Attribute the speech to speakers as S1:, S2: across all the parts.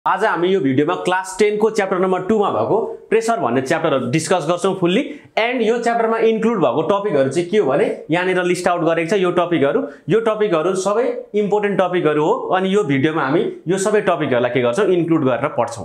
S1: आज हामी यो भिडियोमा क्लास 10 को च्याप्टर नम्बर 2 मा भएको प्रेसर भन्ने च्याप्टर डिस्कस गर्छौं फुल्ली एन्ड यो च्याप्टरमा इन्क्लुड भएको टपिकहरु चाहिँ के हो भने यहाँनिर लिस्ट आउट गरेको छ। यो टपिकहरु सबै इम्पोर्टेन्ट टपिकहरु हो अनि यो भिडियोमा हामी यो सबै टपिकहरुलाई के गर्छौं इन्क्लुड गरेर पढ्छौं।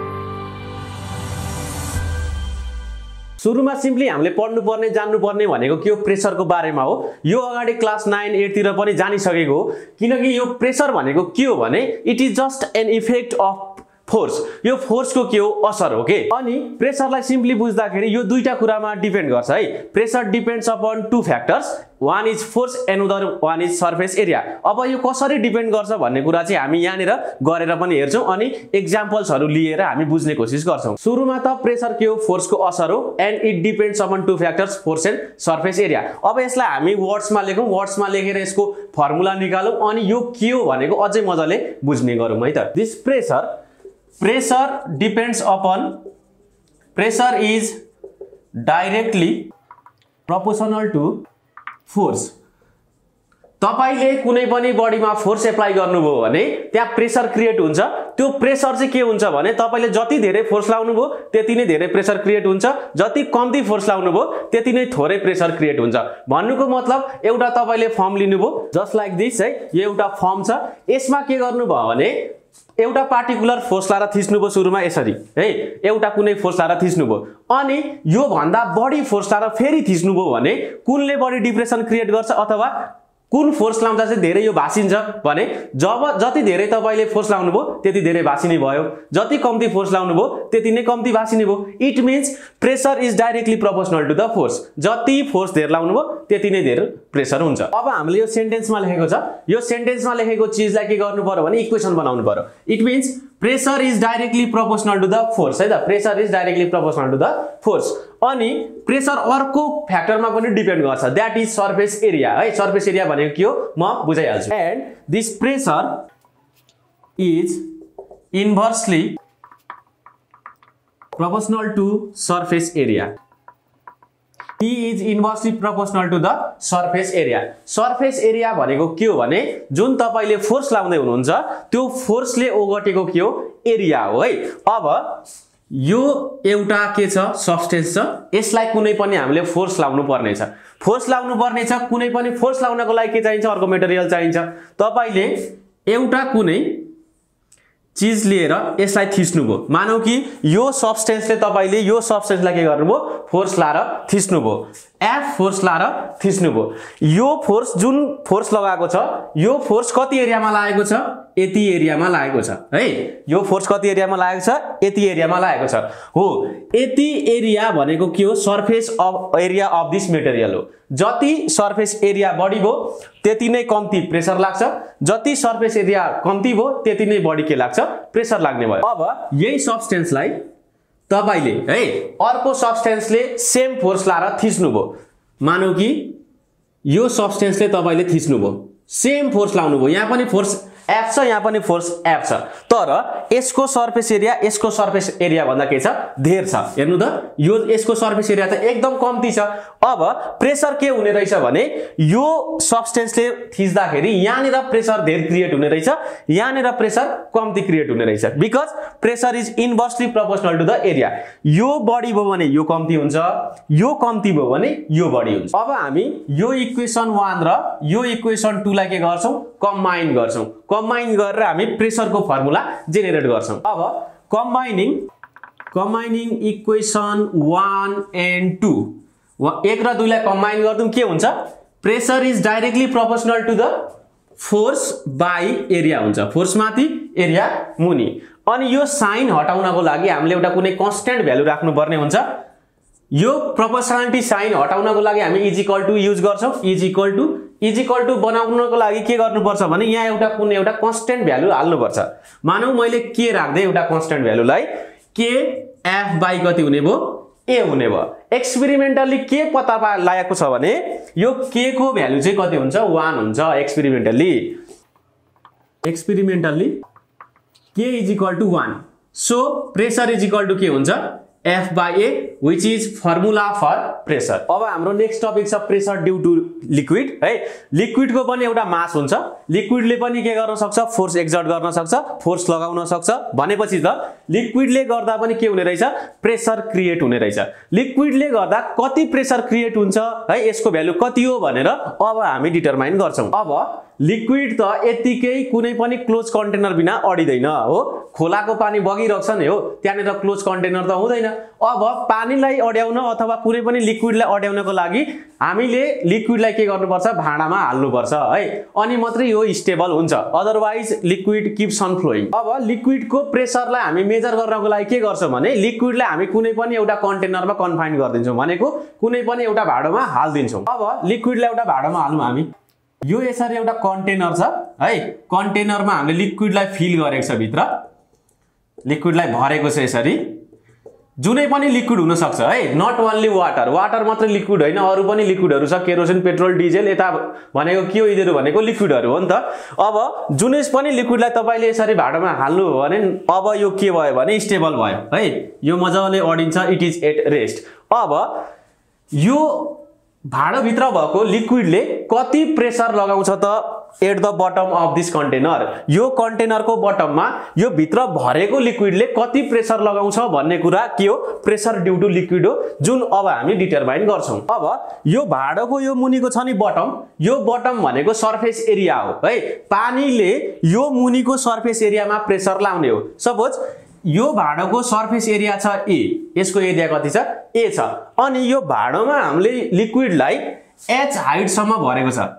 S1: सुरुमा सिम्पली हामीले पढ्नु पर्ने जान्नु पर्ने भनेको के हो प्रेसरको बारेमा हो। यो अगाडि क्लास 9 8 तिर पनि जानिसकेको हो किनकि यो प्रेसर भनेको के हो भने it is just an effect of force. यो फोर्स को के हो असर हो के। अनि प्रेसरलाई सिम्पली बुझ्दाखेरि यो दुईटा कुरामा डिपेन्ड गर्छ है। Pressure depends upon two factors, one is force and other one is surface area. अब यो कसरी डिपेन्ड गर्छ भन्ने कुरा चाहिँ हामी यहाँनिर गरेर पनि हेर्छौं अनि एक्जाम्पल्सहरु लिएर हामी बुझ्ने कोसिस गर्छौं। सुरुमा त प्रेसर के हो फोर्स को असर हो and it depends upon two factors force and surface area. अब यसलाई हामी वर्ड्समा लेखौं, वर्ड्समा लेखेर यसको फर्मुला निकालौं अनि यो के हो भनेको अझै मजाले बुझ्ने गरौँ है त। This pressure depends upon, pressure is directly proportional to force। तपाईले कुनै पनि बडीमा फोर्स एप्लाई गर्नुभयो भने त्यहाँ प्रेसर क्रिएट हुन्छ। त्यो प्रेसर चाहिँ के हुन्छ भने तपाईले जति धेरै फोर्स लाउनुभयो त्यति नै धेरै प्रेसर क्रिएट हुन्छ, जति कम्ती फोर्स लाउनुभयो त्यति नै थोरै प्रेसर क्रिएट हुन्छ। भन्नुको मतलब एउटा तपाईले फर्म लिनुभयो जस्ट लाइक दिस है, यो एउटा फर्म छ। यसमा के गर्नुभयो भने एउटा पार्टिकुलर फोर्स लाएर थिच्नुभयो सुरुमा यसरी है, एउटा कुनै फोर्स लाएर थिच्नुभयो अनि यो भन्दा बढी फोर्स लाएर फेरि थिच्नुभयो भने कुनले बढी डिप्रेसन क्रिएट गर्छ अथवा कुन फोर्स लाउँदा चाहिँ धेरै यो भासिन्छ भने जति धेरै तपाईले फोर्स लाउनुभयो त्यति धेरै भासिने भयो, जति कम्ती फोर्स लाउनुभयो त्यति नै कम्ती भासिने भयो। It means pressure is directly proportional to the force. जति फोर्स धेरै लाउनुभयो त्यति नै धेरै प्रेसर हुन्छ। अब हामीले यो सेन्टेन्समा लेखेको छ, यो सेन्टेन्समा लेखेको चीजलाई के गर्नु पर्यो भने इक्वेसन बनाउनु पर्यो। It means pressure is directly proportional to the force है त, pressure is directly proportional to the force. अनि प्रेसर अर्को फ्याक्टरमा पनि डिपेन्ड गर्छ, दैट इज सरफेस एरिया है। सरफेस एरिया भनेको के हो म बुझाइहाल्छु। And this pressure is inversely proportional to surface area. He is inversely proportional to the surface area। Surface area भनेको के हो भने जुन तपाईले फोर्स लाउँदै हुनुहुन्छ त्यो फोर्सले ओगटेको के हो एरिया हो है। अब यो एउटा के छ सब्स्टेन्स छ, यसलाई कुनै पनि हामीले फोर्स लाउनु पर्ने छ। फोर्स लाउनु पर्ने छ, कुनै पनि फोर्स लाउनको लागि के चाहिन्छ अर्को मेटेरियल चाहिन्छ। तपाईले एउटा कुनै चीज लिएर यसलाई थिच्नुभयो, मानौ कि यो सब्स्टेन्सले तपाईले यो सब्स्टेन्सलाई के गर्नुभयो फोर्स लाएर थिच्नुभयो, एफ फोर्स लाएर थिच्नुभयो। यो फोर्स जुन फोर्स लगाएको छ यो फोर्स कति एरियामा लागेको छ यति एरियामा लागेको छ है। यो फोर्स कति एरियामा लागेको छ यति एरियामा लागेको छ हो। यति एरिया भनेको के हो surface of area of this material हो। जति सरफेस एरिया बढी भयो त्यति नै कम्ती प्रेसर लाग्छ, जति सरफेस एरिया कम्ती भयो त्यति नै बढी के लाग्छ प्रेसर लाग्ने भयो। अब यही सब्स्टेन्सलाई तपाईले है अर्को सब्स्टेन्सले सेम फोर्स लाएर थिच्नुभयो, मानौ कि यो सब्स्टेन्सले तपाईले थिच्नुभयो, सेम फोर्स लाउनुभयो, यहाँ पनि फोर्स एफ छ यहाँ पनि फोर्स एफ छ, तर यसको सरफेस एरिया भन्दा के छ धेर छ। हेर्नु त यो यसको सरफेस एरिया त एकदम कम्ती छ। अब प्रेसर के हुने रहेछ भने यो सब्स्टेन्सले थिच्दाखेरि यहाँनिर प्रेसर धेर क्रिएट हुने रहेछ, यहाँनिर प्रेसर कम्ती क्रिएट हुने रहेछ because pressure is inversely proportional to the area. यो बढी भयो भने यो कम्ती हुन्छ, यो कम्ती भयो भने यो बढी हुन्छ। अब हामी यो इक्वेसन 1 र यो इक्वेसन 2 लाई के गर्छौं कम्बाइन गर्छौं। कम्बाइन गरेर हामी प्रेसरको फर्मुला जेनेरेट गर्छौं। अब कम्बाइनिङ इक्वेसन 1 एन्ड 2 1 र 2 लाई कम्बाइन गर्छौं के हुन्छ pressure is directly proportional to the force by area हुन्छ, फोर्स माथि एरिया मुनि। अनि यो साइन हटाउनको लागि हामीले एउटा कुनै कन्स्ट्यान्ट भ्यालु राख्नु पर्ने हुन्छ। यो प्रोपोर्शनालिटी साइन हटाउनको लागि हामी इज इक्वल टु युज गर्छौं। इज इक्वल टु बनाउनको लागि के गर्नुपर्छ भने यहाँ एउटा कुनै एउटा कन्स्ट्यान्ट भ्यालु हाल्नुपर्छ। मानौ मैले के राख्दै एउटा कन्स्ट्यान्ट भ्यालुलाई के एफ बाइ कति हुने भयो ए हुने भयो। एक्सपेरिमेन्टली के पत्ता लागेको छ भने यो के को भ्यालु चाहिँ कति हुन्छ 1 हुन्छ। एक्सपेरिमेन्टली के is equal to 1। So pressure is equal to के हुन्छ F by A which is formula for pressure. अब हाम्रो नेक्स्ट टपिक छ प्रेसर ड्यू टु लिक्विड है। लिक्विडको पनि एउटा मास हुन्छ, लिक्विडले पनि के गर्न सक्छ, फोर्स एक्जर्ट गर्न सक्छ, फोर्स लगाउन सक्छ भनेपछि त लिक्विडले गर्दा पनि के हुने रहेछ, प्रेसर क्रिएट हुने रहेछ। लिक्विडले गर्दा कति प्रेसर क्रिएट हुन्छ है, यसको भ्यालु कति हो भनेर अब हामी डिटरमाइन गर्छौं। अब लिक्विड त यतिकै कुनै पनि क्लोज कन्टेनर बिना अडिदैन हो, खोलाको पानी बगिरहेछ नि हो, त्यहाँनेर क्लोज कन्टेनर त हुँदैन। अब पानीलाई अड्याउन अथवा कुनै पनि लिक्विडलाई अड्याउनको लागि हामीले लिक्विडलाई के गर्नुपर्छ, भाँडामा हाल्नुपर्छ है, अनि मात्रै यो स्टेबल हुन्छ, otherwise liquid keeps on flowing. अब लिक्विडको प्रेसरलाई हामी मेजर गर्नको लागि के गर्छौं भने लिक्विडलाई हामी कुनै पनि एउटा कन्टेनरमा कन्फाइन गर्दिन्छौं, भनेको कुनै पनि एउटा भाँडोमा हाल्दिन्छौं। अब लिक्विडलाई एउटा भाँडोमा हालौं हामी, यो यसरी एउटा कन्टेनर छ है, कन्टेनरमा हामीले लिक्विडलाई फिल गरेको छ, भित्र लिक्विडलाई भरेको छ यसरी। जुनै पनि लिक्विड हुन सक्छ है, नट ओन्ली वाटर, वाटर मात्र लिक्विड हैन, अरु पनि लिक्विडहरु छ, केरोसिन, पेट्रोल, डिजेल, यता भनेको के हो, यिनीहरु भनेको लिक्विडहरु हो नि त। अब जुनै पनि लिक्विडलाई तपाईले यसरी भाँडोमा हाल्नु हो भने अब यो के भयो भने स्टेबल भयो है, यो मजाले अडिन्छ, इट इज एट रेस्ट। अब यो भाँडो भित्र भएको लिक्विडले कति प्रेसर लगाउँछ त at the bottom of this container, यो कन्टेनरको बटममा यो भित्र भरेको लिक्विडले कति प्रेसर लगाउँछ भन्ने कुरा के हो, प्रेसर ड्यू टु लिक्विड हो, जुन अब हामी डिटरमाइन गर्छौं। अब यो भाँडोको यो मुनिको छ नि बटम, यो बटम भनेको सरफेस एरिया हो है, पानीले यो मुनिको सरफेस एरियामा प्रेसर लाउने हो। सपोज यो भाँडोको सरफेस एरिया छ ए, यसको एरिया कति छ, ए छ, अनि यो भाँडोमा हामीले लिक्विडलाई एच हाइट सम्म भरेको छ,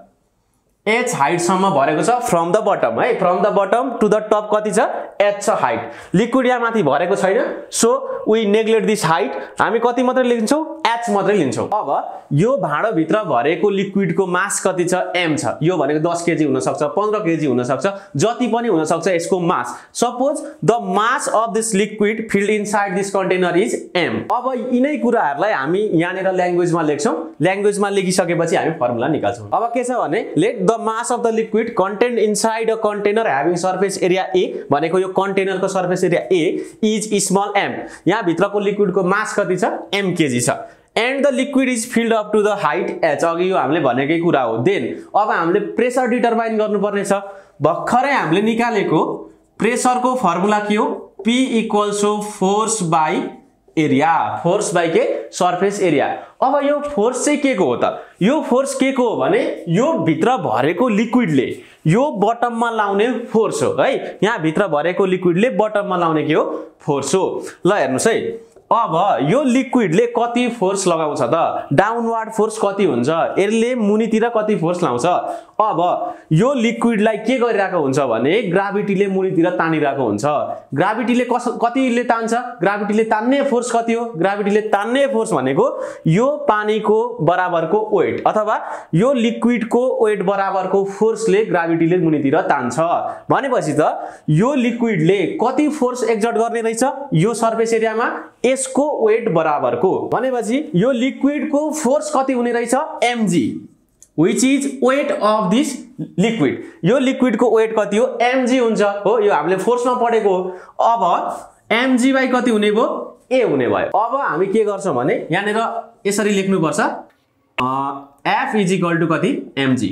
S1: एच हाइट सम्म भरेको छ, फ्रम द बटम है, from the bottom to the top कति छ, एच छ हाइट। लिक्विड यहाँ माथि भरेको छैन, so we neglect this height, हामी कति मात्रै लिन्छौं, एच मात्रै लिन्छौं। अब यो भाँडो भित्र भरेको लिक्विडको मास कति छ, एम छ, यो भनेको 10 केजी हुन सक्छ, 15 केजी हुन सक्छ, जति पनि हुन सक्छ यसको mass. Suppose the mass of this liquid filled inside this container is M. अब यिनै कुराहरुलाई हामी यहाँनेर ल्याङ्ग्वेजमा लेख्छौं, ल्याङ्ग्वेजमा लेखिसकेपछि हामी फर्मुला निकाल्छौं। अब के छ भने let the mass of the liquid contained inside a container having surface area A, भनेको यो कन्टेनरको surface area A is small m, यहाँ भित्रको लिक्विडको मास कति छ, m kg छ, and the liquid is filled up to the height h, अघि यो हामीले भनेकै कुरा हो। देन अब हामीले प्रेसर डिटरमाइन गर्नुपर्ने छ, भर्खरै हामीले निकालेको प्रेसरको फर्मुला के हो, P equals to force by area, force by के, सरफेस एरिया। अब यो फोर्स चाहिँ के को हो त, यो फोर्स के को हो भने यो भित्र भरेको लिक्विडले यो बटममा लाउने फोर्स हो है, यहाँ भित्र भरेको लिक्विडले बटममा लाउने के हो, फोर्स हो। ल हेर्नुस् है, अब यो लिक्विडले कति फोर्स लगाउँछ त, डाउनवर्ड फोर्स कति हुन्छ, यसले मुनितिर कति फोर्स लाउँछ। अब यो लिक्विडलाई के गरिरहेको हुन्छ भने ग्राभिटीले मुनितिर तानिरहेको हुन्छ, ग्राभिटीले कतिले तान्छ, ग्राभिटीले तान्ने फोर्स कति हो, ग्राभिटीले तान्ने फोर्स भनेको यो पानीको बराबरको वेट अथवा यो लिक्विडको वेट बराबरको फोर्सले ग्राभिटीले मुनितिर तान्छ, भनेपछि त यो लिक्विडले कति फोर्स एक्जर्ट गर्ने रहेछ यो सरफेस एरियामा, यसको वेट बराबरको, भनेपछि यो लिक्विडको फोर्स कति हुने रहेछ, mg, which is weight of this liquid, यो लिक्विडको वेट कति हो, mg हुन्छ हो, यो हामीले फोर्समा पढेको हो। अब mg बाइ कति हुने भयो, a हुने भयो। अब हामी के गर्छौं भने यहाँनेर यसरी लेख्नु पर्छ, f इज इक्वल टु कति, mg।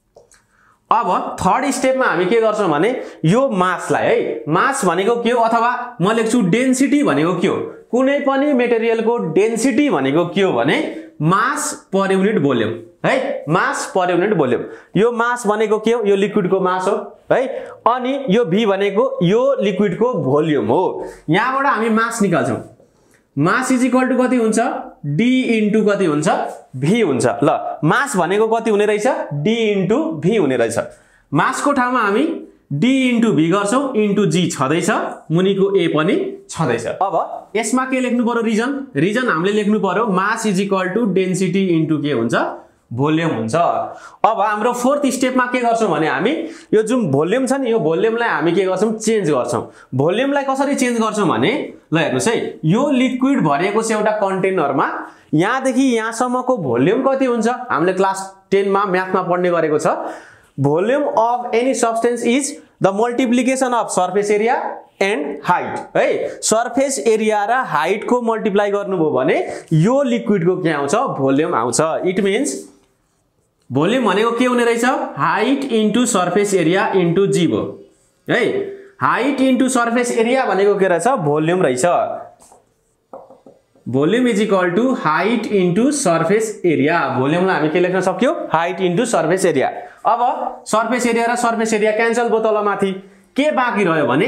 S1: अब थर्ड स्टेपमा हामी के गर्छौं भने यो मासलाई है, मास भनेको के हो, अथवा म लेख्छु डेन्सिटी भनेको के हो, कुनै पनि मेटेरियलको डेन्सिटी भनेको के हो भने मास पर युनिट भोल्युम है, मास पर युनिट भोल्युम। यो मास भनेको के हो, यो लिक्विडको मास हो है, अनि यो v भनेको यो लिक्विडको भोल्युम हो। यहाँबाट हामी मास निकाल्छौं, मास इज इक्वल टु कति हुन्छ, d इन्टु कति हुन्छ, v हुन्छ। ल मास भनेको कति हुने रहेछ, d इन्टु v हुने रहेछ। मासको ठाउँमा हामी d इन्टु v गर्छौं, इन्टु g छदैछ, मुनिको a पनि छदैछ। अब यसमा के लेख्नु पर्यो, रिजन, रिजन हामीले लेख्नु पर्यो mass is equal to density into के हुन्छ, भोल्युम हुन्छ। अब हाम्रो फोर्थ स्टेपमा के गर्छौं भने हामी यो जुन भोल्युम छ नि, यो भोल्युमलाई हामी के गर्छौं, चेन्ज गर्छौं। भोल्युमलाई कसरी चेन्ज गर्छौं भने ल हेर्नुस् है, यो लिक्विड भरेको छ एउटा कन्टेनरमा, यहाँदेखि यहाँसम्मको भोल्युम कति हुन्छ, हामीले क्लास 10 मा म्याथमा पढ्ने गरेको छ, volume of any substance is the multiplication of surface area and height है। सर्फेस एरिया र हाइट को मल्टिप्लाई गर्नुभयो भने यो लिक्विड को के आउँछ भोल्युम आउँछ। इट मिन्स भोल्युम भनेको के हुने रहेछ height into surface area into G भो है। हाइट इन्टु सर्फेस एरिया भनेको के रहेछ भोल्युम रहेछ। Volume is equal to height into surface area. भोल्युमलाई हामी के लेख्न सक्यो हाइट इन्टु सर्फेस एरिया। अब सर्फेस एरिया र सर्फेस एरिया क्यान्सल भयो तलमाथि के बाँकी रह्यो भने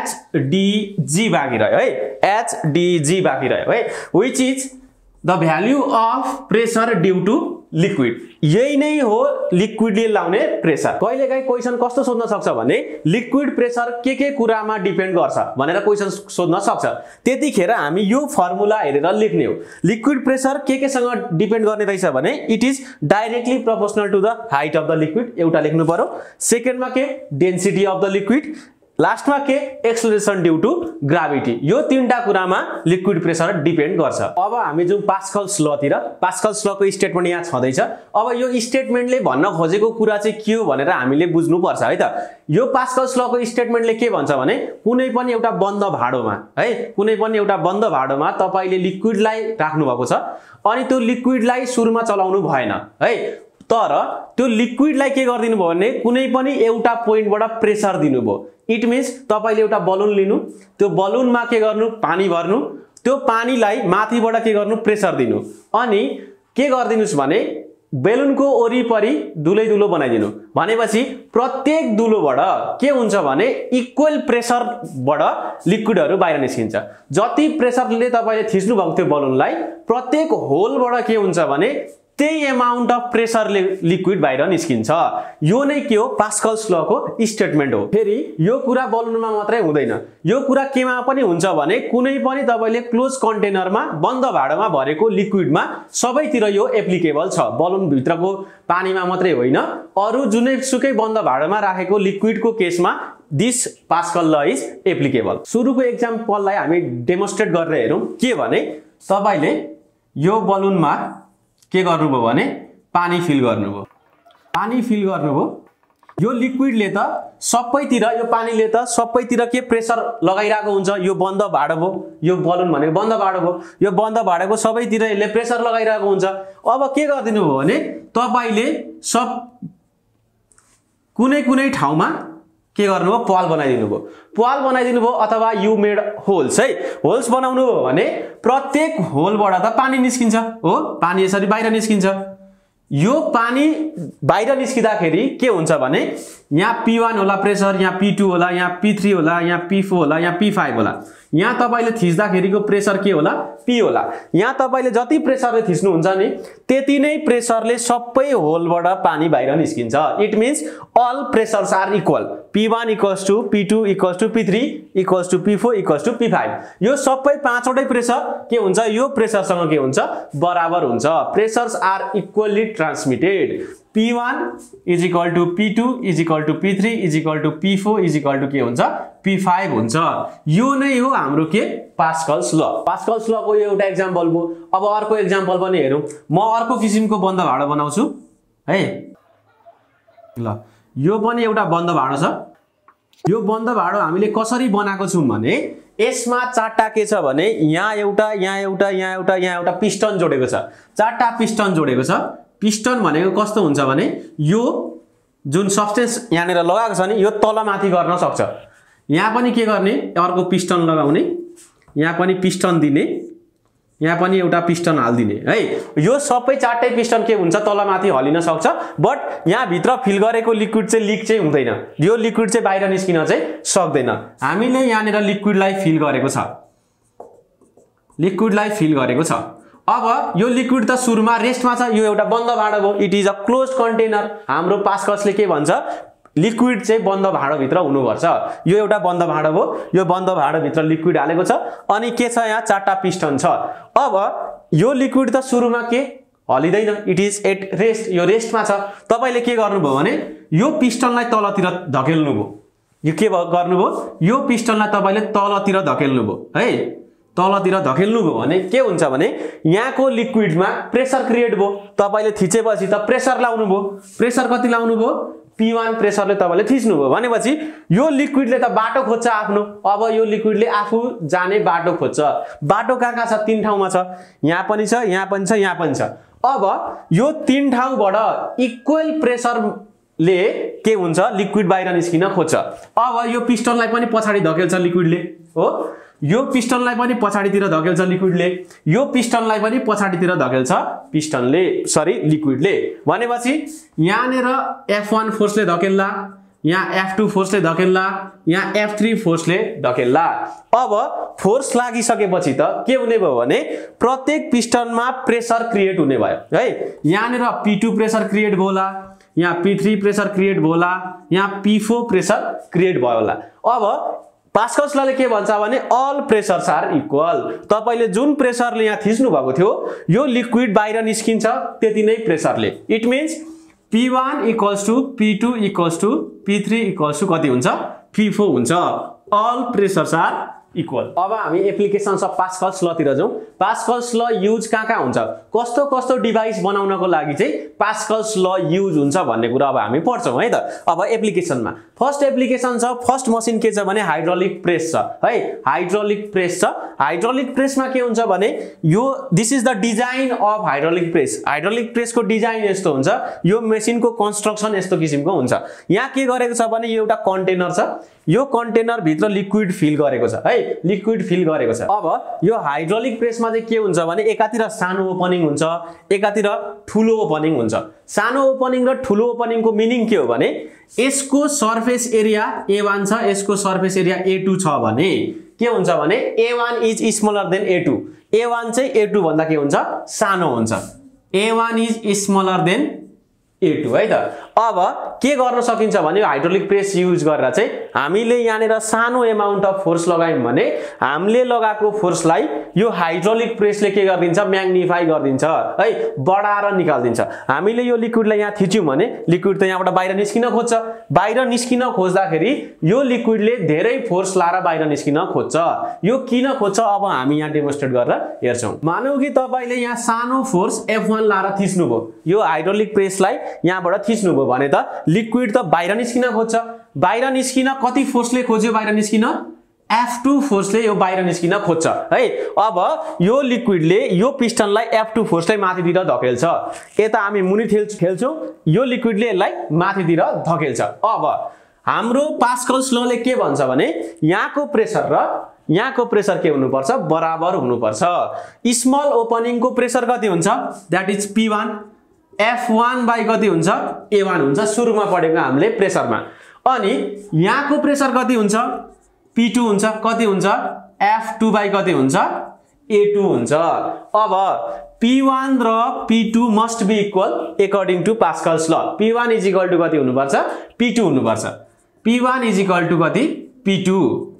S1: HDG बाँकी रह्यो है। HDG बाँकी रह्यो है which is the value of pressure due to liquid. यही नै हो लिक्विडले लाउने प्रेसर। कहिलेकाहीँ क्वेशन कस्तो सोध्न सक्छ भने लिक्विड प्रेसर के कुरामा डिपेन्ड गर्छ भनेर क्वेशन सोध्न सक्छ। त्यतिखेर हामी यो फर्मुला हेरेर लेख्ने हो। लिक्विड प्रेसर के सँग डिपेन्ड गर्ने रहेछ भने it is directly proportional to the height of the liquid एउटा लेख्नु पर्यो। सेकेन्डमा के डेन्सिटी अफ द लिक्विड। लास्टमा के एक्सेलरेसन ड्यू टु ग्राभिटी। यो तीनटा कुरामा लिक्विड प्रेसर डिपेन्ड गर्छ। अब हामी जाउँ पास्कल्स लतिर। पास्कल्स लको स्टेटमेन्ट यहाँ छँदैछ। अब यो स्टेटमेन्टले भन्न खोजेको कुरा चाहिँ के हो भनेर हामीले बुझ्नुपर्छ है त। यो पास्कल्स लको स्टेटमेन्टले के भन्छ भने कुनै पनि एउटा बन्द भाडोमा है कुनै पनि एउटा बन्द भाडोमा तपाईले लिक्विडलाई राख्नु भएको छ अनि त्यो लिक्विडलाई सुरुमा चलाउनु भएन है। तर त्यो लिक्विडलाई के गर्दिनु भयो भने कुनै पनि एउटा पोइन्टबाट प्रेसर दिनुभयो। इट मिन्स तपाईले एउटा बलुन लिनु त्यो बलुनमा के गर्नु पानी भर्नु त्यो पानीलाई माथिबाट के गर्नु प्रेसर दिनु अनि के गर्दिनुस् भने बेलुनको वरिपरि दुलै दुलो बनाइदिनु। भनेपछि प्रत्येक दुलोबाट के हुन्छ भने इक्वल प्रेसरबाट लिक्विडहरु बाहिर निस्किन्छ। जति प्रेसरले तपाईले थिच्नु भएको त्यो बलुनलाई प्रत्येक होलबाट के हुन्छ भने त्यही अमाउन्ट अफ प्रेसरले लिक्विड बाहिर निस्किन्छ। यो नै के हो पास्कल्स लको स्टेटमेन्ट हो। फेरि यो कुरा बलुनमा मात्रै हुँदैन यो कुरा केमा पनि हुन्छ भने कुनै पनि तपाईले क्लोज कन्टेनरमा बन्द भाडामा भरेको लिक्विडमा सबैतिर यो एप्लिकेबल छ। बलुन भित्रको पानीमा मात्रै होइन अरु जुनै सुकै बन्द भाडामा राखेको लिक्विडको केसमा this Pascal law is applicable. सुरुको एक्जाम्पललाई हामी डेमोन्स्ट्रेट गरेर हेरौं। के भने तपाईले यो बलुनमा के गर्नुभयो भने पानी फिल गर्नुभयो। पानी फिल गर्नुभयो यो लिक्विडले त सबैतिर यो पानीले त सबैतिर के प्रेसर लगाइराको हुन्छ। यो बन्द भाडो भयो यो बलुन भनेको बन्द भाडो भयो यो बन्द भाडाको सबैतिर यसले प्रेसर लगाइराको हुन्छ। अब के गर्दिनु भयो भने तपाईले सब कुनै ठाउँमा के गर्नुभयो पाल बनाइदिनु भयो। पाल बनाइदिनु भयो अथवा यु मेड होल्स है। होल्स बनाउनु हो भने प्रत्येक होलबाट त पानी निस्किन्छ हो पानी यसरी बाहिर निस्किन्छ। यो पानी बाहिर निस्किँदाखेरि के हुन्छ भने यहाँ P1 होला प्रेसर यहाँ P2 होला यहाँ P3 होला यहाँ P4 होला यहाँ P5 होला। यहाँ तपाईले थिच्दाखेरिको प्रेसर के होला P होला। यहाँ तपाईले जति प्रेसरले थिच्नु हुन्छ नि त्यति नै प्रेसरले सबै होलबाट पानी बाहिर निस्किन्छ। It means all pressures are equal. P1 equals to P2 equals to P3 equals to P4 equals to P5। यो सबै पाँचवटै प्रेसर के हुन्छ यो प्रेसरसँग के हुन्छ बराबर हुन्छ। Pressures are equally transmitted. P1 is equal to P2 is equal to P3 is equal to P4 is equal to के हुन्छ P5 हुन्छ। यो नै हो हाम्रो के पास्कल्स ल। पास्कल्स ल को एउटा एक्जाम्पल भयो। अब अर्को एक्जाम्पल पनि हेरौं। म अर्को किसिमको बन्द भाडो बनाउँछु है ल। यो पनि एउटा बन्द भाडो छ। यो बन्द भाडो हामीले कसरी बनाएको छौं भने यसमा चारटा के छ भने यहाँ एउटा यहाँ एउटा यहाँ एउटा यहाँ एउटा पिस्टन जोडेको छ। चारटा पिस्टन जोडेको छ। पिस्टन भनेको कस्तो हुन्छ भने यो जुन सब्स्टेन्स यहाँनेर लगाएको छ नि यो तलमाथि गर्न सक्छ। यहाँ पनि के गर्ने अर्को पिस्टन लगाउने यहाँ पनि पिस्टन दिने यहाँ पनि एउटा पिस्टन हाल्दिने है। यो सबै चारटै पिस्टन के हुन्छ तलमाथि हलिन सक्छ। बट यहाँ भित्र फिल गरेको लिक्विड चाहिँ लिक चाहिँ हुँदैन। यो लिक्विड चाहिँ बाहिर निस्किन चाहिँ सक्दैन। हामीले यहाँनेर लिक्विडलाई फिल गरेको छ। लिक्विडलाई फिल गरेको छ। अब यो लिक्विड त सुरुमा रेस्टमा छ। यो एउटा बन्द भाडो भयो। It is a closed container. हाम्रो पास्कल्सले के भन्छ लिक्विड चाहिँ बन्द भाडो भित्र हुनुपर्छ। यो एउटा बन्द भाडो भयो। यो बन्द भाडो भित्र लिक्विड हालेको छ अनि के छ यहाँ चारटा पिस्टन छ। अब यो लिक्विड त सुरुमा के हलिदैन। It is at rest. यो रेस्टमा छ। तपाईले के गर्नुभयो भने यो पिस्टनलाई तलतिर धकेल्नुभयो। यो के गर्नुभयो यो पिस्टनलाई तपाईले तलतिर धकेल्नुभयो है। तलतिर धकेल्नुभयो भने के हुन्छ भने यहाँको लिक्विडमा प्रेसर क्रिएट भयो। तपाईले थिचेपछि त प्रेसर लाउनु भयो। प्रेसर कति लाउनु भयो P1 प्रेसरले तपाईले थिच्नुभयो भनेपछि यो लिक्विडले त बाटो खोज्छ आफ्नो। अब यो लिक्विडले आफू जाने बाटो खोज्छ। बाटो कहाँ छ? तीन ठाउँमा छ। यहाँ पनि छ, यहाँ पनि छ, यहाँ पनि छ। अब यो तीन ठाउँबाट इक्वल प्रेसरले के हुन्छ? लिक्विड बाहिर निस्किन खोज्छ। अब यो पिस्टनलाई पनि पछाडी धकेल्छ लिक्विडले, हो? यो पिस्टनलाई पनि पछाडीतिर धकेल्छ लिक्विडले, यो पिस्टनलाई पनि पछाडीतिर धकेल्छ लिक्विडले। भनेपछि यहाँनेर F1 फोर्सले धकेल्ला, यहाँ F2 फोर्सले धकेल्ला, यहाँ F3 फोर्सले धकेल्ला। अब फोर्स लागिसकेपछि त के हुने भयो भने प्रत्येक पिस्टनमा प्रेसर क्रिएट हुने भयो है। यहाँनेर P2 प्रेसर क्रिएट भयो होला, यहाँ P3 प्रेसर क्रिएट भयो होला, यहाँ P4 प्रेसर क्रिएट भयो होला। अब पास्कल्स लले के भन्छ भने अल प्रेसर्स आर इक्वल। तपाईले जुन प्रेसरले यहाँ थिच्नु भएको थियो यो लिक्विड बाहिर निस्किन्छ त्यति नै प्रेसरले। It means P1 equals to P2 equals to P3 equals to कति हुन्छ? P4 हुन्छ। All pressures are equal. अब हामी एप्लिकेशन्स अफ पास्कल्स लतिर जाउँ। पास्कल्स ल युज कहाँ हुन्छ, कस्तो कस्तो डिभाइस बनाउनको लागि चाहिँ पास्कल्स ल युज हुन्छ भन्ने कुरा अब हामी पढ्छौँ है त। अब एप्लिकेसनमा फर्स्ट एप्लिकेसन छ, फर्स्ट मसिन के छ भने हाइड्रोलिक प्रेस छ है। हाइड्रोलिक प्रेस छ। हाइड्रोलिक प्रेसमा के हुन्छ भने यो this is the design of hydraulic press. Hydraulic प्रेसको डिजाइन यस्तो हुन्छ, यो मेसिनको कन्स्ट्रक्सन यस्तो किसिमको हुन्छ। यहाँ के गरेको छ भने यो एउटा कन्टेनर छ, यो कन्टेनर भित्र लिक्विड फिल गरेको छ है, लिक्विड फिल गरेको छ। अब यो हाइड्रोलिक प्रेसमा चाहिँ के हुन्छ भने एकातिर सानो ओपनिङ हुन्छ, एकातिर ठुलो ओपनिङ हुन्छ। सानो ओपनिङ र ठुलो ओपनिङको मिनिङ के हो भने यसको सरफेस एरिया A1 छ, यसको सरफेस एरिया A2 छ भने के हुन्छ भने A1 is smaller then A2। A1 चाहिँ A2 भन्दा के हुन्छ? सानो हुन्छ। A1 is smaller then A2 है त। अब के गर्न सकिन्छ भने हाइड्रोलिक प्रेस युज गरेर चाहिँ हामीले यहाँनेर सानो एमाउन्ट अफ फोर्स लगायौं भने हामीले लगाएको फोर्सलाई यो हाइड्रोलिक प्रेसले के गरिदिन्छ? म्याग्निफाई गरिदिन्छ है, बढाएर निकाल्दिन्छ। हामीले यो लिक्विडलाई यहाँ थिच्यौं भने लिक्विड त यहाँबाट बाहिर निस्किन खोज्छ। बाहिर निस्किन खोज्दाखेरि यो लिक्विडले धेरै फोर्स लाएर बाहिर निस्किन खोज्छ। यो किन खोज्छ अब हामी यहाँ डेमोन्स्ट्रेट गरेर हेर्छौं। मानौ कि तपाईले यहाँ सानो फोर्स F1 लाएर थिच्नुभयो, यो हाइड्रोलिक प्रेसलाई यहाँबाट थिच्नुभयो भने त लिक्विड त बाहिर निस्किन खोज्छ। बाहिर निस्किन कति फोर्सले खोज्यो? बाहिर निस्किन F2 फोर्सले यो बाहिर निस्किन खोज्छ है। अब यो लिक्विडले यो पिस्टनलाई F2 फोर्सले माथितिर धकेल्छ। यता हामी मुनि खेल्छौं, यो लिक्विडले यसलाई माथितिर धकेल्छ। अब हाम्रो पास्कल्स लले के भन्छ भने यहाँको प्रेसर र यहाँको प्रेसर के हुनुपर्छ? बराबर हुनुपर्छ। स्मल ओपनिङको प्रेसर कति हुन्छ? That is P1। F1 by कति हुन्छ? A1 हुन्छ। सुरुमा पढेको हामीले प्रेसरमा। अनि यहाँको प्रेसर कति हुन्छ? P2 हुन्छ। कति हुन्छ? F2 बाइ कति हुन्छ? A2 हुन्छ। अब P1 र P2 must be equal according to Pascal's law. P1 is equal two कति हुनुपर्छ? P2 हुनुपर्छ। P1 इज इक्वल टू कति? P2।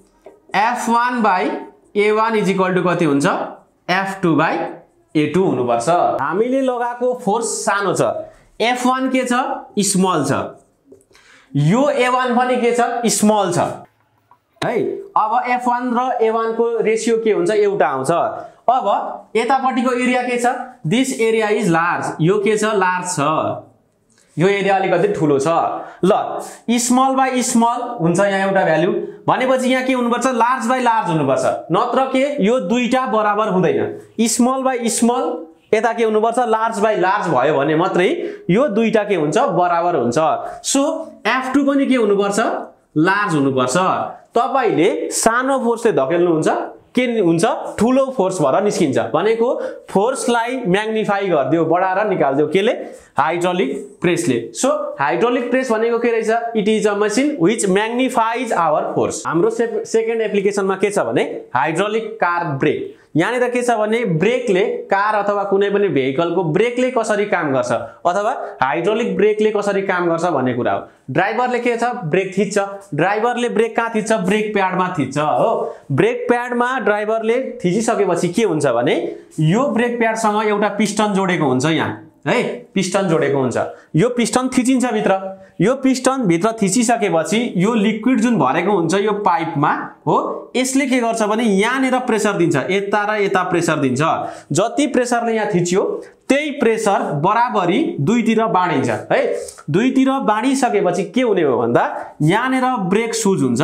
S1: F1 by A1 is equal two कति हुन्छ? F2 बाइ A2 हुनुपर्छ। हामीले लगाएको फोर्स सानो छ, F1 के छ? स्मल छ। यो A1 पनि के छ? स्मल छ है। अब F1 र A1 को रेशियो के हुन्छ? एउटा आउँछ। अब यतापट्टिको एरिया के छ? This area is large. यो के छ? लार्ज छ। यो एरिया अलिकति ठुलो छ। ल स्मल बाइ स्मल हुन्छ यहाँ एउटा भ्यालु भनेपछि यहाँ के हुनुपर्छ? लार्ज बाइ लार्ज हुनुपर्छ। नत्र के यो दुईटा बराबर हुँदैन। स्मल बाइ स्मल यता के हुनुपर्छ? लार्ज बाइ लार्ज भयो भने मात्रै यो दुईटा के हुन्छ? बराबर हुन्छ। सो F2 पनि के हुनुपर्छ? लार्ज हुनुपर्छ। तपाईले सानो फोर्सले धकेल्नुहुन्छ के हुन्छ? ठुलो फोर्स भएर निस्किन्छ भनेको फोर्सलाई म्याग्निफाई गर्दियो, बढाएर निकाल्दियो केले? हाइड्रोलिक प्रेसले। सो हाइड्रोलिक प्रेस भनेको के रहेछ? It is a machine which magnifies our force. हाम्रो सेकेन्ड एप्लिकेसनमा के छ भने हाइड्रोलिक कार ब्रेक। यहाँनिर के छ भने ब्रेकले कार अथवा कुनै पनि भेहिकलको ब्रेकले कसरी काम गर्छ अथवा हाइड्रोलिक ब्रेकले कसरी काम गर्छ भन्ने कुरा हो। ड्राइभरले के छ? ब्रेक थिच्छ। ड्राइभरले ब्रेक कहाँ थिच्छ? ब्रेक प्याडमा थिच्छ हो। ब्रेक प्याडमा ड्राइभरले थिचिसकेपछि के हुन्छ भने यो ब्रेक प्याडसँग एउटा पिस्टन जोडेको हुन्छ यहाँ है, पिस्टन जोडेको हुन्छ। यो पिस्टन थिचिन्छ भित्र। यो पिस्टन भित्र थिचिसकेपछि यो लिक्विड जुन भरेको हुन्छ यो पाइपमा हो, यसले के गर्छ भने यहाँनेर प्रेसर दिन्छ, यता र यता प्रेसर दिन्छ। जति प्रेसरले यहाँ थिच्यो त्यही प्रेसर बराबरी दुईतिर बाँडिन्छ है। दुईतिर बाँडिसकेपछि के हुने हो भन्दा यहाँनेर ब्रेक सुज हुन्छ,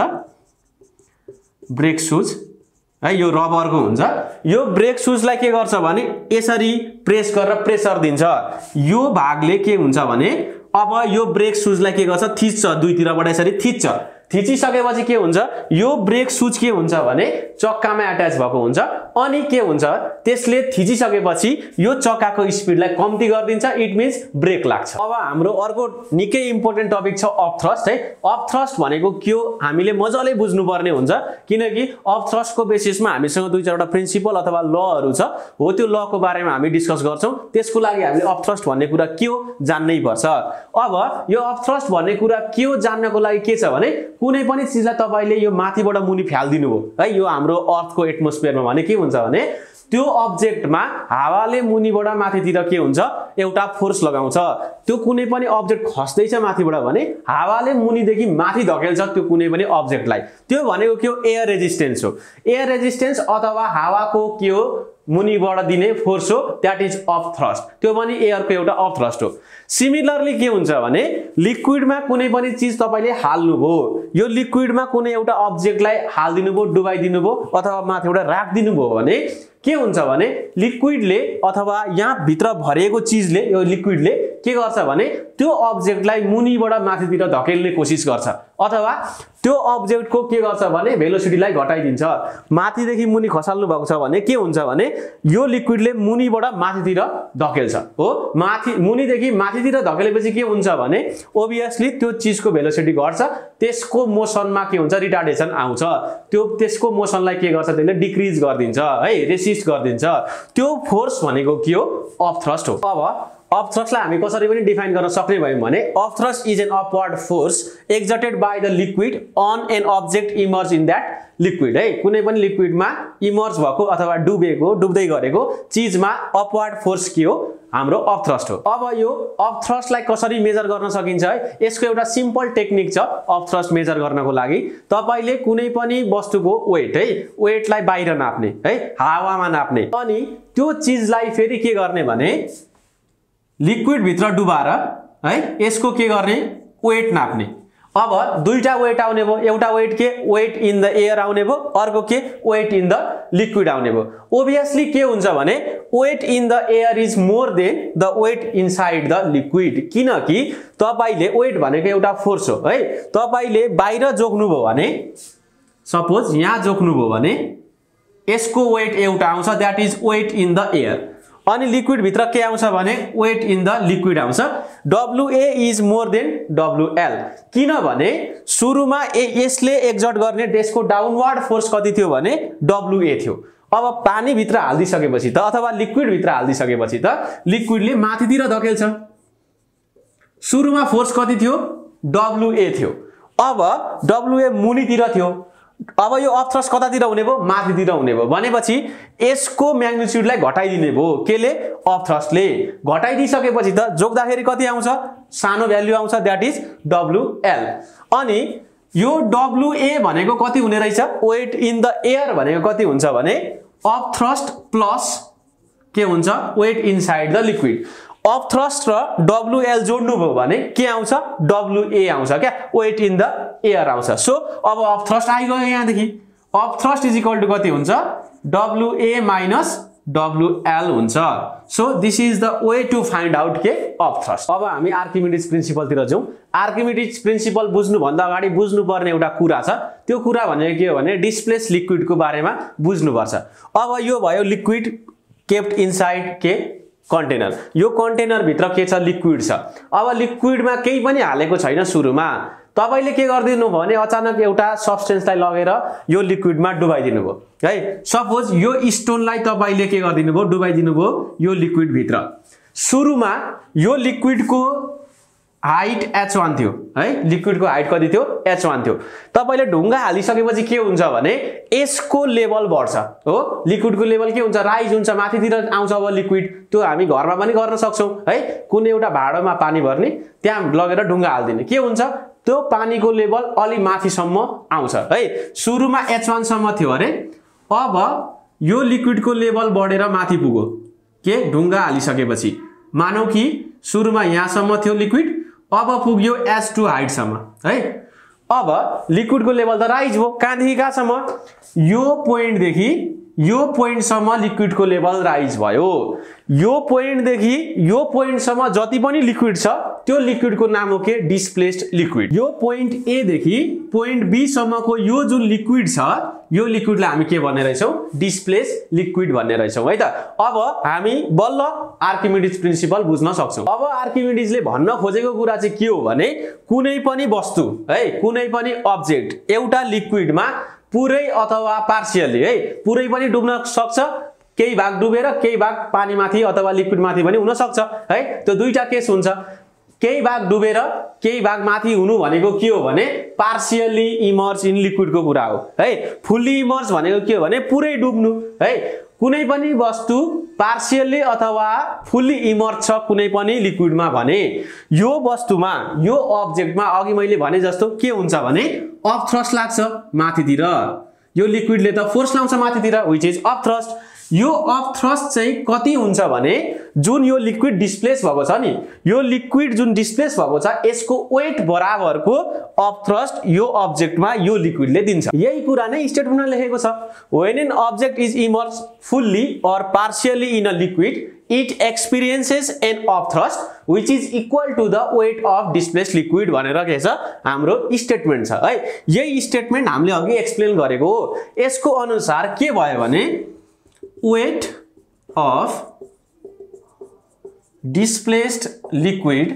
S1: ब्रेक सुज है, यो रबरको हुन्छ। यो ब्रेक सुजलाई के गर्छ भने यसरी प्रेस गरेर प्रेसर दिन्छ। यो भागले के हुन्छ भने अब यो ब्रेक सुजलाई के गर्छ, थिच्छ, दुईतिरबाट यसरी थिच्छ। थिचिसकेपछि के हुन्छ, यो ब्रेक सुज के हुन्छ भने चक्कामा अट्याच भएको हुन्छ। अनि के हुन्छ, त्यसले थिचिसकेपछि यो चक्काको स्पिडलाई कम्ती गरिदिन्छ, इट मिन्स ब्रेक लाग्छ। अब हाम्रो अर्को निकै इम्पोर्टेन्ट टपिक छ अफ थ्रस्ट है। अफ थ्रस्ट भनेको के हो हामीले मजाले बुझ्नुपर्ने हुन्छ, किनकि अफ थ्रस्टको बेसिसमा हामीसँग दुई चारवटा प्रिन्सिपल अथवा लहरू छ, हो त्यो लको बारेमा हामी डिस्कस गर्छौं। त्यसको लागि हामीले अफ थ्रस्ट भन्ने कुरा के हो जान्नै पर्छ। अब यो अफ थ्रस्ट भन्ने कुरा के हो जान्नको लागि के छ भने कुनै पनि चीजलाई तपाईले यो माथिबाट मुनि फ्याल्दिनु हो है, यो हाम्रो अर्थको एटमोस्फियरमा भने के हुन्छ भने त्यो अब्जेक्टमा हावाले मुनिबाट माथितिर के हुन्छ एउटा फोर्स लगाउँछ। त्यो कुनै पनि अब्जेक्ट खस्दैछ माथिबाट भने हावाले मुनिदेखि माथि धकेल्छ त्यो कुनै पनि अब्जेक्टलाई। त्यो भनेको के हो, एयर रेजिस्टेन्स हो। एयर रेजिस्टेन्स अथवा हावाको के हो मुनिबाट दिने फोर्स हो, दैट इज अफ थ्रस्ट। त्यो पनि एयरको एउटा अफ थ्रस्ट हो। सिमिलरली के हुन्छ भने लिक्विडमा कुनै पनि चीज तपाईले हाल्नुभयो, यो लिक्विडमा कुनै एउटा अब्जेक्टलाई हाल्दिनुभयो, डुबाइदिनु भयो अथवा माथिबाट राख्दिनु भयो भने के हुन्छ भने लिक्विडले अथवा यहाँ भित्र भरिएको चीजले यो लिक्विडले के गर्छ भने त्यो अब्जेक्टलाई मुनिबाट माथितिर धकेल्ने कोसिस गर्छ अथवा त्यो अब्जेक्टको के गर्छ भने भेलोसिटीलाई घटाइदिन्छ। माथिदेखि मुनि खसाल्नु भएको छ भने के हुन्छ भने यो लिक्विडले मुनिबाट माथितिर धकेल्छ हो। मुनिदेखि माथितिर धकेलेपछि के हुन्छ भने ओभियसली त्यो चीजको भेलोसिटी घट्छ, त्यसको मोसनमा के हुन्छ रिटार्डेसन आउँछ। त्यो त्यसको मोसनलाई के गर्छ त्यसले डिक्रिज गरिदिन्छ है, रेसिस्ट गरिदिन्छ। त्यो फोर्स भनेको के हो, अफ थ्रस्ट हो। अब अफ थ्रस्टलाई हामी कसरी पनि डिफाइन गर्न सक्ने भयौं भने up thrust is an upward force exerted by the liquid on an object immerse in that liquid है। कुनै पनि लिक्विडमा इमर्ज भएको अथवा डुबेको डुब्दै गरेको चीजमा अपवर्ड फोर्स के हो, हाम्रो अफ थ्रस्ट हो। अब यो अफ थ्रस्टलाई कसरी मेजर गर्न सकिन्छ है, यसको एउटा सिम्पल टेक्निक छ अफ थ्रस्ट मेजर गर्नको लागि। तपाईले कुनै पनि वस्तुको वेट है, वेटलाई बाहिर नाप्ने है, हावामा नाप्ने, अनि त्यो चीजलाई फेरि के गर्ने भने लिक्विड भित्र डुबाएर है यसको के गर्ने वेट नाप्ने। अब दुईटा वेट आउने भयो, एउटा वेट के वेट इन द एयर आउने भयो, अर्को के वेट इन द लिक्विड आउने भयो। ओभियसली के हुन्छ भने weight in the air is more than the weight inside the liquid, किनकि तपाईले वेट भनेको एउटा फोर्स हो है। तपाईले बाहिर जोक्नुभयो भने सपोज यहाँ जोक्नुभयो भने यसको वेट एउटा आउँछ, that is weight in the air. अनि लिक्विड भित्र के आउँछ भने वेट इन द लिक्विड आउँछ, WA is more than WL, किनभने सुरुमा यसले एक्जर्ट गर्ने त्यसको डाउनवर्ड फोर्स कति थियो भने WA थियो। अब पानी भित्र हाल्दिसकेपछि त अथवा लिक्विड भित्र हाल्दिसकेपछि त लिक्विडले माथितिर धकेल्छ। सुरुमा फोर्स कति थियो, WA थियो। अब WA मुनितिर थियो, अब यो अफ थ्रस्ट कतातिर हुने भयो, माथितिर हुने भयो भनेपछि यसको म्याग्निट्युडलाई घटाइदिने भयो केले, अफ थ्रस्टले। घटाइदिसकेपछि त जोक्दाखेरि कति आउँछ, सानो भ्यालु आउँछ, दैट इज WL। अनि यो WA भनेको कति हुने रहेछ, वेट इन द एयर भनेको कति हुन्छ भने अफ थ्रस्ट प्लस के हुन्छ weight inside the liquid. Up thrust र WL जोड्नु भयो भने के आउँछ, WA आउँछ क्या, वेट इन द एयर आउँछ। सो अब अफ थ्रस्ट आइगयो यहाँदेखि, up thrust is equal to कति हुन्छ, WA माइनस WL हुन्छ। So this is the way to find out के अफ थ्रस्ट। अब हामी आर्किमिडीज प्रिन्सिपलतिर जाउँ। आर्किमिडीज प्रिन्सिपल बुझ्नु भन्दा अगाडि बुझ्नुपर्ने एउटा कुरा छ, त्यो कुरा भनेको के हो भने डिस्प्लेस लिक्विडको बारेमा बुझ्नुपर्छ। अब यो भयो लिक्विड केप्ट इनसाइड के कन्टेनर, यो कन्टेनर भित्र के छ लिक्विड छ। अब लिक्विडमा केही पनि हालेको छैन सुरुमा, तपाईले के गर्दिनु भने अचानक एउटा सब्स्टेन्सलाई लगेर यो लिक्विडमा डुबाइदिनु भयो है। सपोज यो स्टोनलाई तपाईले के गर्दिनु भयो, डुबाइदिनु भयो यो लिक्विड भित्र। सुरुमा यो लिक्विडको हाइट h1 थियो है, लिक्विडको हाइट कति थियो, h1 थियो। तपाईले ढुङ्गा हालिसकेपछि के हुन्छ भने यसको लेभल बढ्छ हो, लिक्विडको लेभल के हुन्छ, राइज हुन्छ, माथितिर आउँछ। अब लिक्विड त्यो हामी घरमा पनि गर्न सक्छौं है, कुनै एउटा भाँडोमा पानी भर्ने, त्यहाँ लगेर ढुङ्गा हाल्दिने, के हुन्छ त्यो पानीको लेभल अलि माथिसम्म आउँछ है। सुरुमा h1 सम्म थियो अरे, अब यो लिक्विडको लेभल बढेर माथि पुग्यो के ढुङ्गा हालिसकेपछि मानौ कि सुरुमा यहाँसम्म थियो लिक्विड, अब पुग्यो H2 हाइटसम्म है। अब लिक्विडको लेभल त राइज भयो, कहाँदेखि कहाँसम्म, यो पोइन्टदेखि यो पोइन्टसम्म लिक्विडको लेभल राइज भयो। यो पोइन्टदेखि यो पोइन्टसम्म जति पनि लिक्विड छ त्यो लिक्विडको नाम हो के, डिस्प्लेस्ड लिक्विड। यो पोइन्ट ए देखि पोइन्ट बी सम्मको यो जुन लिक्विड छ यो लिक्विडलाई हामी के भन्ने रहेछौं, डिस्प्लेस्ड लिक्विड भन्ने रहेछौं है त। अब हामी बल्ल आर्किमिडीज प्रिन्सिपल बुझ्न सक्छौं। अब आर्किमिडीजले भन्न खोजेको कुरा चाहिँ के हो भने कुनै पनि वस्तु है, कुनै पनि अब्जेक्ट एउटा लिक्विडमा पुरै अथवा पार्शियली है, पुरै पनि डुब्न सक्छ, केही भाग डुबेर केही भाग पानीमाथि अथवा लिक्विडमाथि पनि हुन सक्छ है। त्यो दुईटा केस हुन्छ। केही भाग डुबेर केही भाग माथि हुनु भनेको के हो भने पार्शियली इमर्ज इन लिक्विडको कुरा हो है। फुल्ली इमर्ज भनेको के हो भने पुरै डुब्नु है। कुनै पनि वस्तु पार्शियली अथवा फुल्ली इमर्ज छ कुनै पनि लिक्विडमा भने यो वस्तुमा यो अब्जेक्टमा अघि मैले भने जस्तो के हुन्छ भने अप थ्रस्ट लाग्छ माथितिर। यो लिक्विडले त फोर्स लाउँछ माथितिर, व्हिच इज अप थ्रस्ट। यो अप थ्रस्ट चाहिँ कति हुन्छ भने जुन यो लिक्विड डिस्प्लेस भएको छ नि, यो लिक्विड जुन डिस्प्लेस भएको छ यसको वेट बराबरको अप थ्रस्ट यो अब्जेक्टमा यो लिक्विडले दिन्छ। यही कुरा नै स्टेटमेन्टमा लेखेको छ। When an object is immerse fully or partially in a liquid it experiences an upthrust which is equal to the weight of displaced liquid भनेर के छ हाम्रो स्टेटमेन्ट छ है। यही स्टेटमेन्ट हामीले अघि एक्सप्लेन गरेको हो। यसको अनुसार के भयो भने weight of displaced liquid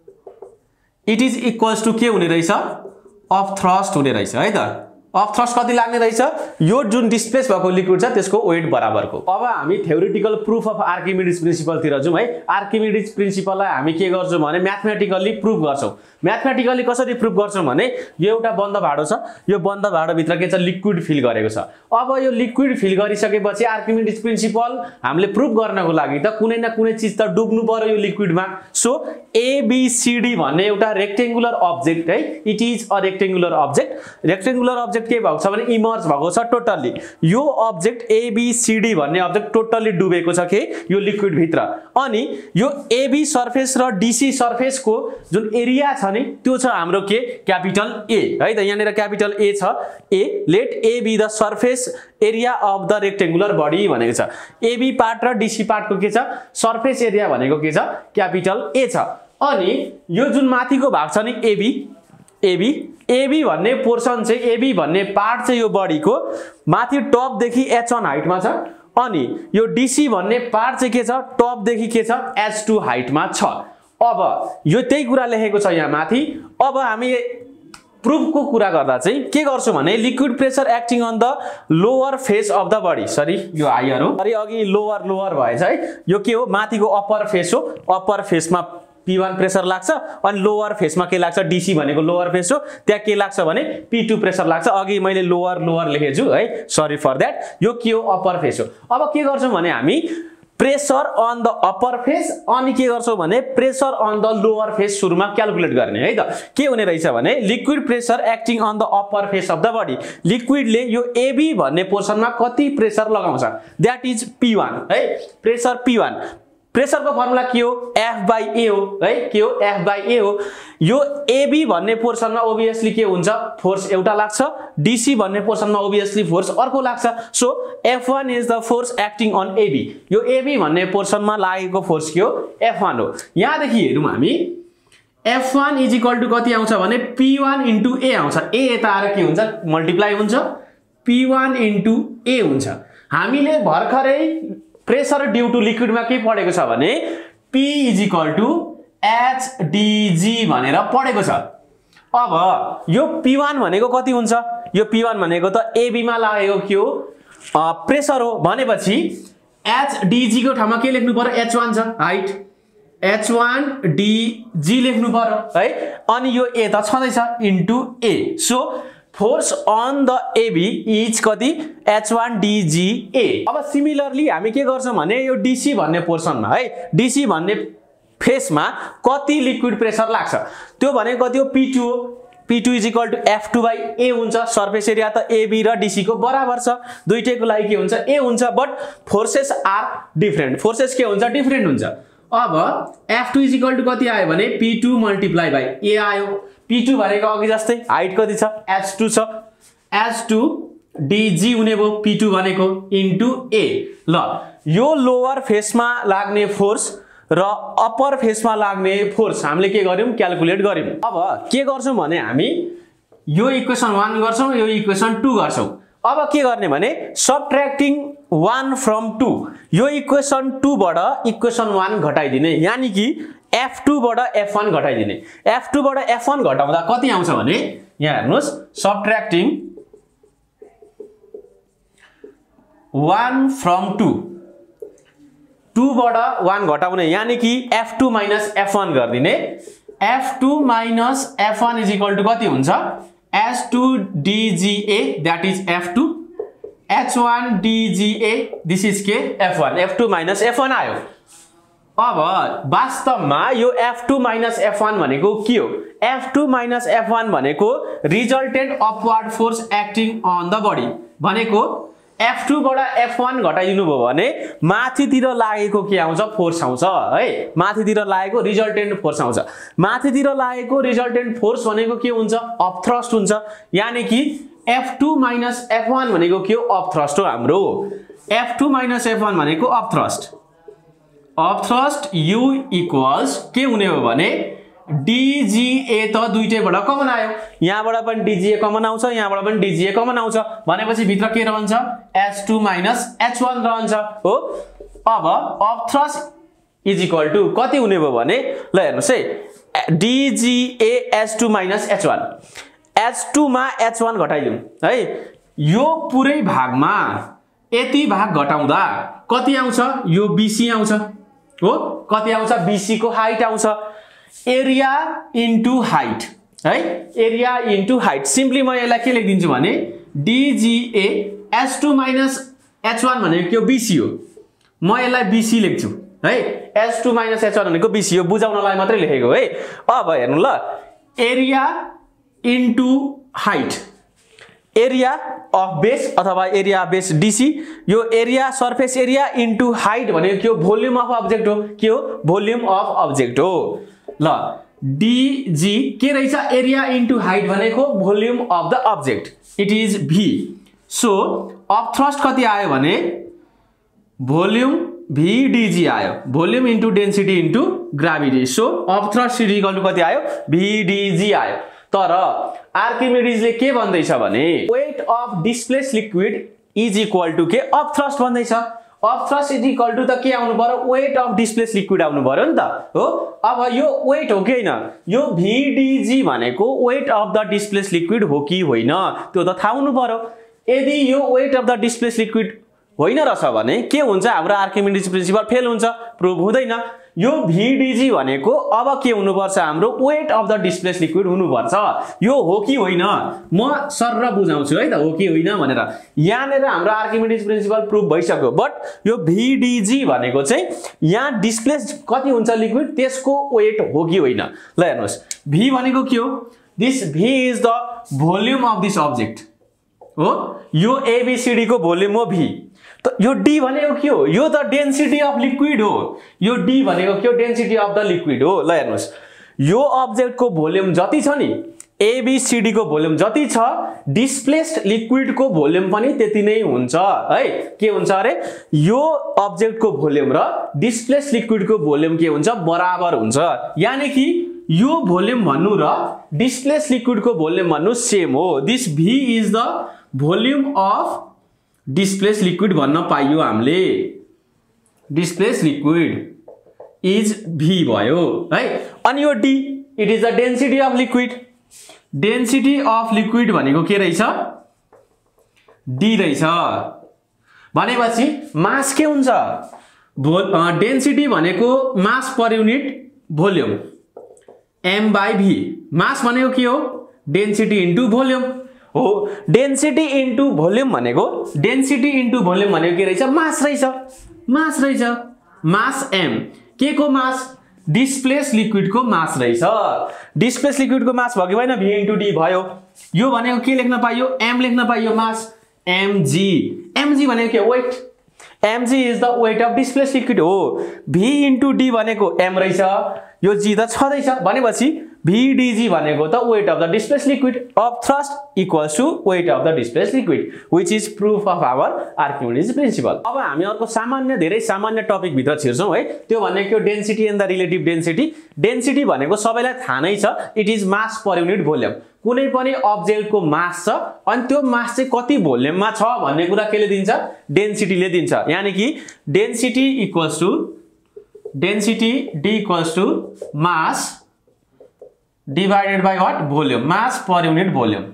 S1: it is equals to के हुने रहेछ, upthrust हुने रहेछ है त। अपथ्रस्ट कति लाग्ने रहेछ, यो जुन डिस्प्लेस भएको लिक्विड छ त्यसको वेट बराबरको। अब हामी theoretical proof of Archimedes principle तिर जाउँ है। आर्किमिडीज प्रिन्सिपललाई हामी के गर्छौं भने म्याथमेटिकली प्रुफ गर्छौं। म्याथमेटिकली कसरी प्रुफ गर्छौं भने यो एउटा बन्द भाडो छ, यो बन्द भाडो भित्र के छ, लिक्विड फिल गरेको छ। अब यो लिक्विड फिल गरिसकेपछि आर्किमिडीज प्रिन्सिपल हामीले प्रुफ गर्नको लागि त कुनै न कुनै चीज त डुब्नु पर्यो यो लिक्विडमा। सो एबीसीडी भन्ने एउटा रेक्टेंगुलर अब्जेक्ट है, it is a rectangular object. Rectangular object के भएको छ भने इमर्ज भएको छ टोटली। यो अब्जेक्ट एबीसीडी भन्ने अब्जेक्ट टोटली डुबेको छ के यो लिक्विड भित्र। अनि यो एबी सर्फेस र डीसी सर्फेसको जुन एरिया छ नि त्यो छ हाम्रो के, क्यापिटल ए है त। यहाँनिर क्यापिटल ए छ। A let A be the surface area of the rectangular body भनेको छ। एबी पार्ट र डीसी पार्टको के छ, सर्फेस एरिया भनेको के छ, क्यापिटल ए छ। अनि यो जुन माथिको भाग छ नि एबी भन्ने पोर्सन चाहिँ, एबी भन्ने पार्ट चाहिँ यो बडीको माथि टप देखि h1 हाइटमा छ। अनि यो डीसी भन्ने पार्ट चाहिँ के छ, टप देखि के छ, h2 हाइटमा छ। अब यो त्यही कुरा लेखेको छ यहाँ माथि। अब हामी प्रुफको कुरा गर्दा चाहिँ के गर्छौं भने liquid pressure acting on the lower face of the body, sorry यो हायर हो, सरी अघि लोअर भएछ है। यो के हो, माथिको अप्पर फेस हो। अप्पर फेसमा P1 प्रेसर लाग्छ अनि लोअर फेसमा के लाग्छ, डीसी भनेको लोअर फेस हो, त्यहाँ के लाग्छ भने P2 प्रेसर लाग्छ। अघि मैले लोअर लेखेछु है, सरी फर दैट। यो के हो, अप्पर फेस हो। अब के गर्छौं भने हामी pressure on the upper face अनि के गर्छौं भने pressure on the lower face सुरुमा क्याल्कुलेट गर्ने है त। के हुने रहेछ भने liquid pressure acting on the upper face of the body, लिक्विडले यो एबी भन्ने पोर्सनमा कति प्रेसर लगाउँछ, दैट इज P1 है। प्रेसर P1, प्रेसरको फर्मुला के हो, F/A हो है। के हो, F/A हो। यो AB भन्ने पोर्सनमा ओबियसली के हुन्छ, फोर्स एउटा लाग्छ। DC भन्ने पोर्सनमा ओबियसली फोर्स अर्को लाग्छ। So F1 is the force acting on AB। यो AB भन्ने पोर्सनमा लागेको फोर्स के हो, F1 हो। यहाँदेखि हेरौँ हामी F1 इज इक्वल टु कति आउँछ भने P1 इन्टु A आउँछ। A यता आएर के हुन्छ, मल्टिप्लाई हुन्छ, P1 इन्टु A हुन्छ। हामीले भर्खरै प्रेसर ड्यू टु लिक्विडमा के पढेको छ भने P is equal to HdG भनेर पढेको छ। अब यो P1 भनेको कति हुन्छ, यो P1 भनेको त AB मा लागेको के हो, प्रेसर हो भनेपछि HdG को ठाउँमा के लेख्नु पर्यो, H1 छ हाइट, H1dG लेख्नु पर्यो है। अनि यो A त छँदैछ into A। So force on the AB is कति, H1dGA। अब सिमिलरली हामी के गर्छौं भने यो DC भन्ने पोर्सनमा है, DC भन्ने फेसमा कति लिक्विड प्रेसर लाग्छ त्यो भनेको कति हो, P2 हो। P2 is equal to F2 by A हुन्छ सर्फेस एरिया त AB र DC को बराबर छ दुईटैको लागि के हुन्छ A हुन्छ but forces are different forces के हुन्छ डिफरेन्ट हुन्छ अब F2 is equal to कति आयो भने P2 मल्टिप्लाई बाइ A आयो P2 भनेको अघि जस्तै हाइट कति छ H2 छ H2 DG हुने भयो P2 भनेको इन्टु A ल यो लोअर फेसमा लाग्ने फोर्स र अप्पर फेसमा लाग्ने फोर्स हामीले के गर्यौं क्याल्कुलेट गर्यौं अब के गर्छौं भने हामी यो इक्वेसन 1 गर्छौं यो इक्वेसन 2 गर्छौं अब के गर्ने भने सबट्र्याक्टिङ 1 फ्रम 2 यो इक्वेसन 2 बाट इक्वेसन 1 घटाइदिने यानी कि F2 बाट F1 घटाइदिने F2 बाट F1 घटाउँदा कति आउँछ भने यहाँ हेर्नुस् सबट्र्याक्टिङ 1 फ्रम 2 2 बाट 1 घटाउने यानी कि F2 माइनस F1 गर्दिने F2 minus F1 is equal to कति हुन्छ H2 DGA that is F2 H1 DGA this is के F1 F2 माइनस F1 आयो अब वास्तवमा यो F2 माइनस F1 भनेको के हो F2 माइनस F1 भनेको resultant upward force acting on the body भनेको F2 बाट F1 घटाइदिनु भयो भने माथितिर लागेको के आउँछ फोर्स आउँछ है माथितिर लागेको रिजल्टेन्ट फोर्स आउँछ माथितिर लागेको रिजल्टेन्ट फोर्स भनेको के हुन्छ अप थ्रस्ट हुन्छ यानी कि F2 माइनस F1 भनेको के हो अप थ्रस्ट हो हाम्रो F2 माइनस F1 भनेको अप थ्रस्ट U इक्वल्स के हुने हो भने DGA त दुईटैबाट कमन आयो यहाँबाट पनि DGA कमन आउँछ यहाँबाट पनि DGA कमन आउँछ भनेपछि भित्र के रहन्छ H2 माइनस H1 रहन्छ हो अब up thrust is equal to कति हुने भयो भने ल हेर्नुस् है DGA H2 minus H1 H2 मा H1 घटाइदिउँ है यो पुरै भागमा यति भाग घटाउँदा कति आउँछ यो BC आउँछ हो कति आउँछ BC को हाइट आउँछ एरिया इन्टु हाइट है एरिया इन्टु हाइट सिम्पली म यसलाई के लेखिदिन्छु भने DGA H2 माइनस H1 भनेको के हो BC हो म यसलाई BC लेख्छु है H2 माइनस H1 भनेको BC हो बुझाउनलाई मात्रै लेखेको है अब हेर्नु ल area into height area of base अथवा एरिया अफ बेस DC यो area surface area into height भनेको के हो भोल्युम अफ अब्जेक्ट हो के हो भोल्युम अफ अब्जेक्ट हो ल DG के रहेछ एरिया इन्टु हाइट भनेको volume of the object it is V so up thrust कति आयो भने भोल्युम VDG आयो volume into density into gravity so up thrust is equal to कति आयो VDG आयो तर आर्किमिडीजले के भन्दैछ भने weight of displace liquid is equal to के अप थ्रस्ट भन्दैछ up thrust is equal to त के आउनु पर्यो वेट अफ डिस्प्लेस लिक्विड आउनु पर्यो नि त हो अब यो वेट हो कि हैन यो VDG भनेको weight of the displace liquid हो कि होइन त्यो त थाहा हुनु पर्यो यदि यो weight of the displace liquid होइन रहेछ भने के हुन्छ हाम्रो आर्किमिडीज प्रिन्सिपल फेल हुन्छ प्रुभ हुँदैन यो VDG भनेको अब के हुनुपर्छ हाम्रो weight of the displace liquid हुनुपर्छ यो हो कि होइन म सरर बुझाउँछु है त हो कि होइन भनेर यहाँनेर हाम्रो आर्किमिडीज प्रिन्सिपल प्रुभ भइसक्यो बट यो VDG भनेको चाहिँ यहाँ डिस्प्लेस कति हुन्छ लिक्विड त्यसको वेट हो कि होइन ल हेर्नुस् V भनेको के हो this V is the volume of this object हो यो ABCD को भोल्युम हो V तो यो D भनेको के हो यो त डेन्सिटी अफ लिक्विड हो यो D भनेको के हो डेन्सिटी अफ द लिक्विड हो ल हेर्नुस् यो अब्जेक्ट को भोल्युम जति छ नि ABCD को भोल्युम जति छ डिस्प्लेस्ड लिक्विड को भोल्युम पनि त्यति नै हुन्छ है के हुन्छ अरे यो अब्जेक्ट को भोल्युम र डिस्प्लेस्ड लिक्विड को भोल्युम के हुन्छ बराबर हुन्छ यानी कि यो भोल्युम भन्नु र डिस्प्लेस्ड लिक्विड को भोल्युम भन्नु सेम हो this V is the volume of displace liquid भन्न पाइयो हामीले डिस्प्लेस लिक्विड इज V भयो है अनि यो D it is the density of liquid भनेको के रहेछ D रहेछ भनेपछि मास के हुन्छ डेन्सिटी भनेको मास पर युनिट भोल्युम m/v मास भनेको के हो डेन्सिटी इन्टु भोल्युम हो डेन्सिटी इन्टु भोल्युम भनेको के रहेछ मास रहेछ मास m के को मास डिस्प्लेस लिक्विडको मास रहेछ। डिस्प्लेस लिक्विडको मास भयो कि भएन, v into d भयो। यो भनेको के लेख्न पाइयो, m लेख्न पाइयो, मास mg। mg भनेको के, weight. mg is the weight of displace liquid हो। v into d भनेको m रहेछ, यो g त छँदैछ भनेपछि VDG भनेको त weight of the displace liquid up thrust equals to weight of the displace liquid, which is proof of our Archimedes principle. अब हामी अर्को सामान्य, धेरै सामान्य टपिक भित्र छिर्छौं है। त्यो भनेको density and the relative density. Density भनेको सबैलाई थाहा नै छ, it is mass per unit volume. कुनै पनि अब्जेक्टको मास छ अनि त्यो मास चाहिँ कति भोल्युममा छ भन्ने कुरा केले दिन्छ, डेन्सिटीले दिन्छ। यानी कि density equals to density d equals to mass divided by what, volume, mass per unit volume.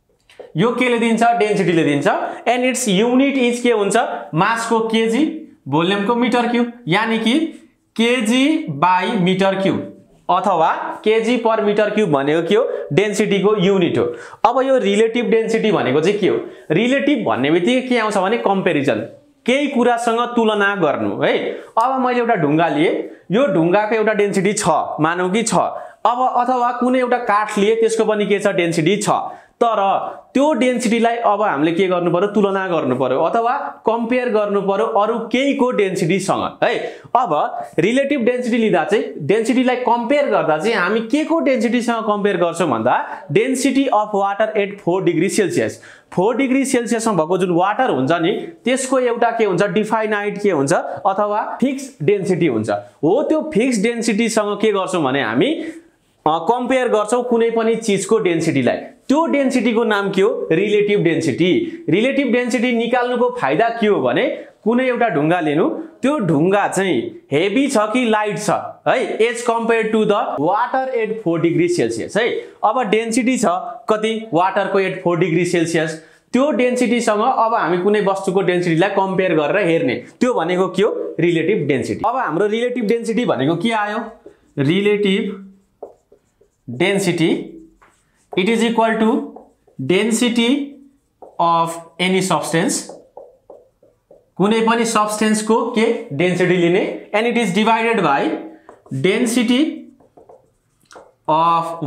S1: यो केले दिन्छ, डेन्सिटीले दिन्छ। एन्ड इट्स युनिट इज के हुन्छ, मासको केजी, भोल्युमको मिटर क्यूब, यानी कि केजी बाई मिटर क्यूब अथवा केजी पर मिटर क्यूब भनेको के हो, डेन्सिटीको युनिट हो। अब यो रिलेटिभ डेन्सिटी भनेको चाहिँ के हो, रिलेटिभ भन्ने बित्तिकै के आउँछ भने कम्पेरिजन, केही कुरासँग तुलना गर्नु है। अब मैले एउटा ढुङ्गा लिए, यो ढुङ्गाको एउटा डेन्सिटी छ मानौँ कि छ, अब अथवा कुनै एउटा काठ लिए, त्यसको पनि के छ, डेन्सिटी छ। तर त्यो डेन्सिटीलाई अब हामीले के गर्नु पर्यो, तुलना गर्नु पर्यो अथवा कम्पेयर गर्नु पर्यो अरु केहीको डेन्सिटीसँग है। अब रिलेटिभ डेन्सिटी लिँदा चाहिँ डेन्सिटीलाई कम्पेयर गर्दा चाहिँ हामी केको डेन्सिटीसँग कम्पेयर गर्छौं भन्दा density of water at 4 degree Celsius. 4 degree सेल्सियसमा भएको जुन वाटर हुन्छ नि त्यसको एउटा के हुन्छ, डिफाइनाइट के हुन्छ अथवा फिक्स डेन्सिटी हुन्छ हो। त्यो फिक्स डेन्सिटीसँग के गर्छौं भने हामी कम्पेयर गर्छौं कुनै पनि चीजको डेन्सिटीलाई। त्यो डेन्सिटीको नाम के हो, रिलेटिभ डेन्सिटी। रिलेटिभ डेन्सिटी निकाल्नुको फाइदा के हो भने कुनै एउटा ढुङ्गा लिनु, त्यो ढुङ्गा चाहिँ हेभी छ कि लाइट छ है, as compare to the water at 4 degree Celsius है। अब डेन्सिटी छ कति, वाटरको एट 4 डिग्री सेल्सियस, त्यो डेन्सिटीसँग अब हामी कुनै वस्तुको डेन्सिटीलाई कम्पेयर गरेर हेर्ने, त्यो भनेको के हो, रिलेटिभ डेन्सिटी। अब हाम्रो रिलेटिभ डेन्सिटी भनेको के आयो, relative density it is equal to density of any substance, कुनै पनि सब्सटेन्सको के डेन्सिटी लिने, and it is divided by density of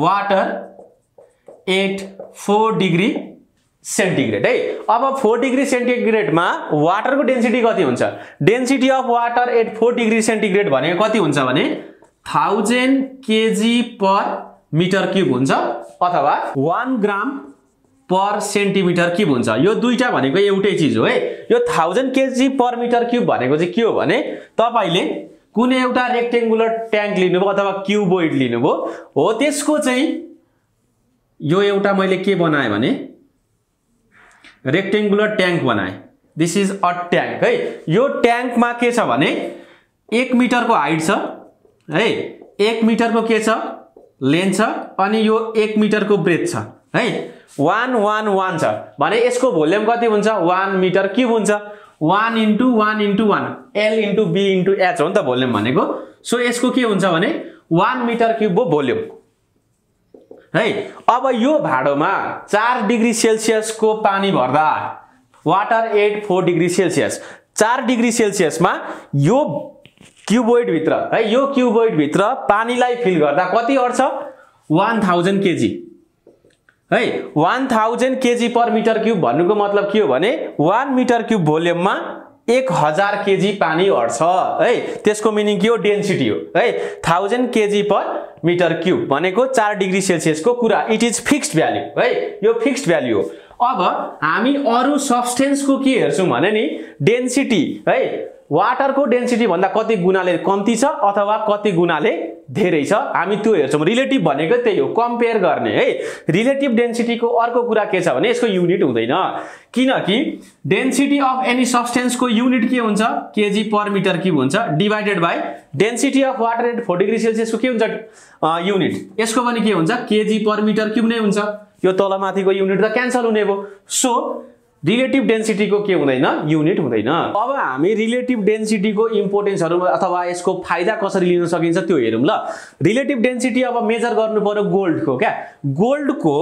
S1: water at 4 degree centigrade है। अब 4 डिग्री सेन्टिग्रेडमा वाटरको डेन्सिटी कति हुन्छ, density of water at 4 degree centigrade भनेको कति हुन्छ भने 1000 केजी पर मिटर क्यूब हुन्छ अथवा 1 ग्राम पर सेन्टिमिटर क्यूब हुन्छ। यो दुईटा भनेको एउटै चीज हो है। यो 1000 केजी पर मिटर क्यूब भनेको चाहिँ के हो भने तपाईले कुनै एउटा रेक्टेंगुलर ट्याङ्क लिनुभयो अथवा क्युबोइड लिनुभयो हो, त्यसको चाहिँ यो एउटा मैले के बनाए भने रेक्टेंगुलर ट्याङ्क बनाए, दिस इज अ ट्याङ्क है। यो ट्याङ्कमा के छ भने 1 मिटरको हाइट छ है, 1 मिटरको के छ, लेन्थ छ, अनि यो 1 मिटरको ब्रेथ छ है, 1 1 1 छ भने यसको भोल्युम कति हुन्छ, 1 मिटर क्यूब हुन्छ। 1 into 1 into 1 L into B into H हो नि त भोल्युम भनेको। सो यसको के हुन्छ भने 1 मिटर क्यूब हो भोल्युम है। अब यो भाडोमा 4 डिग्री सेल्सियसको पानी भर्दा, water at 4 degree Celsius, 4 degree सेल्सियसमा यो क्युबोइड भित्र है, यो क्युबोइड भित्र पानीलाई फिल गर्दा कति अट्छ, 1000 केजी है। 1000 केजी पर मिटर क्यूब भन्नुको मतलब के हो भने 1 मिटर क्यूब भोल्युममा 1000 केजी पानी अट्छ है। त्यसको मिनिङ के हो, डेन्सिटी हो है। 1000 केजी पर मिटर क्यूब भनेको 4 डिग्री सेल्सियसको कुरा, इट इज फिक्स्ड भ्यालु है, यो फिक्स्ड भ्यालु हो। अब हामी अरु सब्सटेन्सको के हेर्छौं भने नि डेन्सिटी है, वाटरको डेन्सिटी भन्दा कति गुणाले कम्ती छ अथवा कति गुणाले धेरै छ, हामी त्यो हेर्छौं। रिलेटिभ भनेको त्यही हो, कम्पेयर गर्ने है। रिलेटिभ डेन्सिटीको अर्को कुरा के छ भने यसको युनिट हुँदैन, किनकि डेन्सिटी अफ एनी सब्सटेन्सको युनिट के हुन्छ, केजी पर मिटर क्यूब हुन्छ, divided by density of water at 4 degree सेल्सियसको के हुन्छ, युनिट, यसको पनि के हुन्छ, केजी पर मिटर क्यूब नै हुन्छ। यो तलमाथिको युनिट त क्यान्सल हुने भयो। सो रिलेटिभ डेन्सिटीको के हुँदैन, युनिट हुँदैन। अब हामी रिलेटिभ डेन्सिटीको इम्पोर्टेन्सहरु अथवा यसको फाइदा कसरी लिन सकिन्छ त्यो हेरौं ल। रिलेटिभ डेन्सिटी अब मेजर गर्नु पर्यो गोल्डको, क्या गोल्डको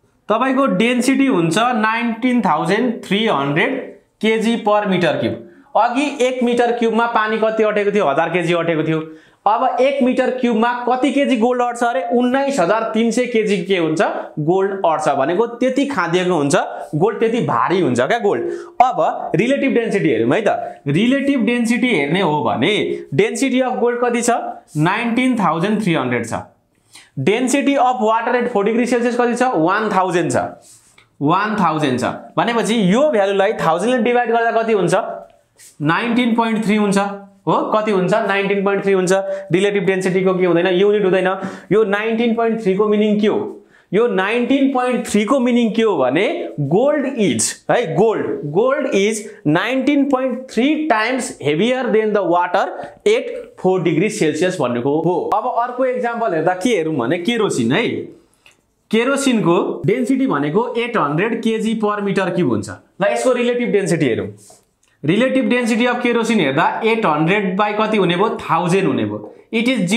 S1: तपाईको डेन्सिटी हुन्छ 19300 केजी पर मिटर क्यूब अघि 1 मिटर क्युबमा पानी कति अटेको थियो 1000 केजी अटेको थियो अब 1 मिटर क्युबमा कति केजी गोल्ड अट्छ अरे 19300 केजी के हुन्छ गोल्ड अट्छ भनेको त्यति खादिएको हुन्छ गोल्ड त्यति भारी हुन्छ क्या गोल्ड अब रिलेटिभ डेन्सिटी हेरौँ है त रिलेटिभ डेन्सिटी हेर्ने हो भने डेन्सिटी अफ गोल्ड कति छ 19300 छ density of water at 4 degree Celsius कति छ 1000 छ 1000 छ भनेपछि यो भ्यालुलाई 1000 ले डिवाइड गर्दा कति हुन्छ 19.3 हुन्छ हो कति हुन्छ 19.3 हुन्छ रिलेटिभ डेन्सिटी को के हुँदैन युनिट हुँदैन यो 19.3 को मिनिङ के हो यो 19.3 को मिनिङ के हो भने गोल्ड इज है gold is 19.3 times heavier than the water at 4 degree Celsius भन्नेको हो अब अर्को एक्जाम्पल हेर्दा के हेरौँ भने केरोसिन है केरोसिनको डेन्सिटी भनेको 800 केजी पर मिटर क्युब हुन्छ ल यसको रिलेटिभ डेन्सिटी हेरौँ रिलेटिभ डेन्सिटी अफ केरोसिन हेर्दा 800 बाई कति हुने भयो 1000 हुने भयो इट इज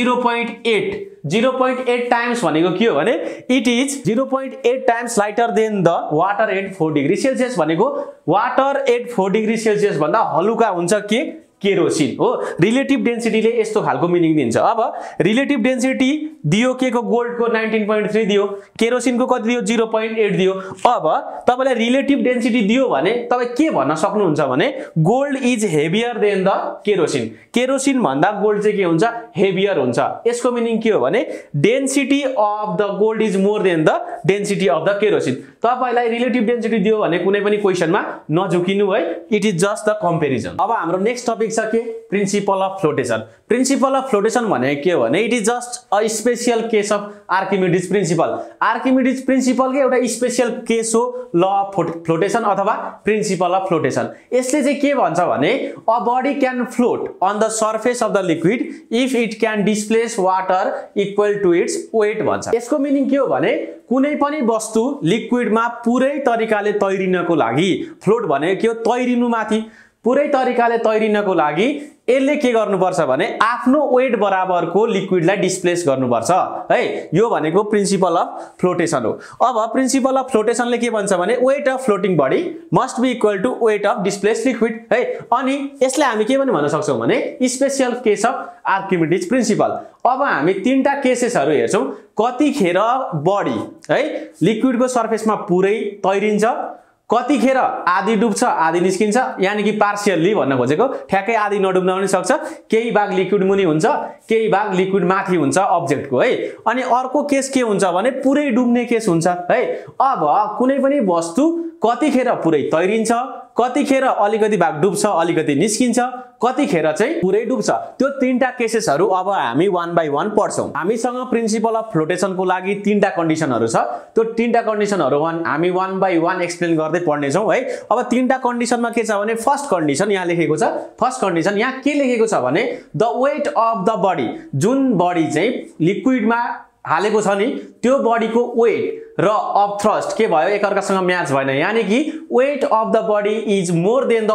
S1: 0.8 टाइम्स भनेको के हो भने it is 0.8 times lighter than the water at 4 degree Celsius भनेको वाटर एट 4 डिग्री सेल्सियस भन्दा हलुका हुन्छ के केरोसिन हो रिलेटिभ डेन्सिटीले यस्तो खालको मिनिङ दिन्छ अब रिलेटिभ डेन्सिटी दियो के को गोल्डको 19.3 दियो केरोसिनको कति दियो 0.8 दियो अब तपाईलाई रिलेटिभ डेन्सिटी दियो भने तपाई के भन्न सक्नुहुन्छ भने gold is heavier than the kerosene kerosene भन्दा गोल्ड चाहिँ के हुन्छ हेभियर हुन्छ यसको मिनिङ के हो भने density of the gold is more than the density of the kerosene तपाईलाई रिलेटिभ डेन्सिटी दियो भने कुनै पनि क्वेशनमा नझुकिनु है it is just the comparison अब हाम्रो नेक्स्ट टपिक छ के principle of flotation principle of flotation भनेको के हो भने it is just a special case of Archimedes principle के एउटा स्पेशल केस हो ल अफ फ्लोटेसन अथवा प्रिन्सिपल अफ फ्लोटेसन यसले चाहिँ के भन्छ भने a body can float on the surface of the liquid if it can displace water equal to its weight भन्छ यसको मिनिङ के हो भने कुनै पनि वस्तु लिक्विडमा पुरै तरिकाले तैरिनको लागि फ्लोट भनेको के हो तैरिनु माथि पुरै तरिकाले तैरिनको लागि यसले के गर्नुपर्छ भने आफ्नो वेट बराबरको लिक्विडलाई डिस्प्लेस गर्नुपर्छ है यो भनेको प्रिन्सिपल अफ फ्लोटेसन हो अब प्रिन्सिपल अफ फ्लोटेसनले के भन्छ भने weight of floating body must be equal to weight of displace liquid है अनि यसलाई हामी के पनि भन्न सक्छौं भने special case of Archimedes principle अब हामी तीनटा केसेसहरु हेर्छौं कतिखेर बडी है लिक्विडको सर्फेसमा पुरै तैरिन्छ कतिखेर आधी डुब्छ आधी निस्किन्छ यानी कि पार्शियली भन्न खोजेको ठ्याक्कै आधी नडुब्न पनि सक्छ केही भाग लिक्विड मुनि हुन्छ केही भाग लिक्विड माथि हुन्छ अब्जेक्टको है अनि अर्को केस के हुन्छ भने पुरै डुब्ने केस हुन्छ है अब कुनै पनि वस्तु कतिखेर पुरै तैरिन्छ कतिखेर अलिकति भाग डुब्छ अलिकति निस्किन्छ कतिखेर चाहिँ पुरै डुब्छ त्यो तीनटा केसेसहरु अब हामी वन बाइ वन पढ्छौं हामीसँग प्रिन्सिपल अफ फ्लोटेसनको लागि तीनटा कन्डिसनहरु छ त्यो तीनटा कन्डिसनहरु हामी वन बाइ वन एक्सप्लेन गर्दै पढ्ने छौं है अब तीनटा कन्डिसनमा के छ भने फर्स्ट कन्डिसन यहाँ लेखेको छ फर्स्ट कन्डिसन यहाँ के लेखेको छ भने the weight of the body जुन बडी चाहिँ लिक्विडमा हालेको छ नि त्यो बडीको वेट र अफ थ्रस्ट के भयो एकअर्कासँग म्याच भएन यानी कि weight of the body is more than the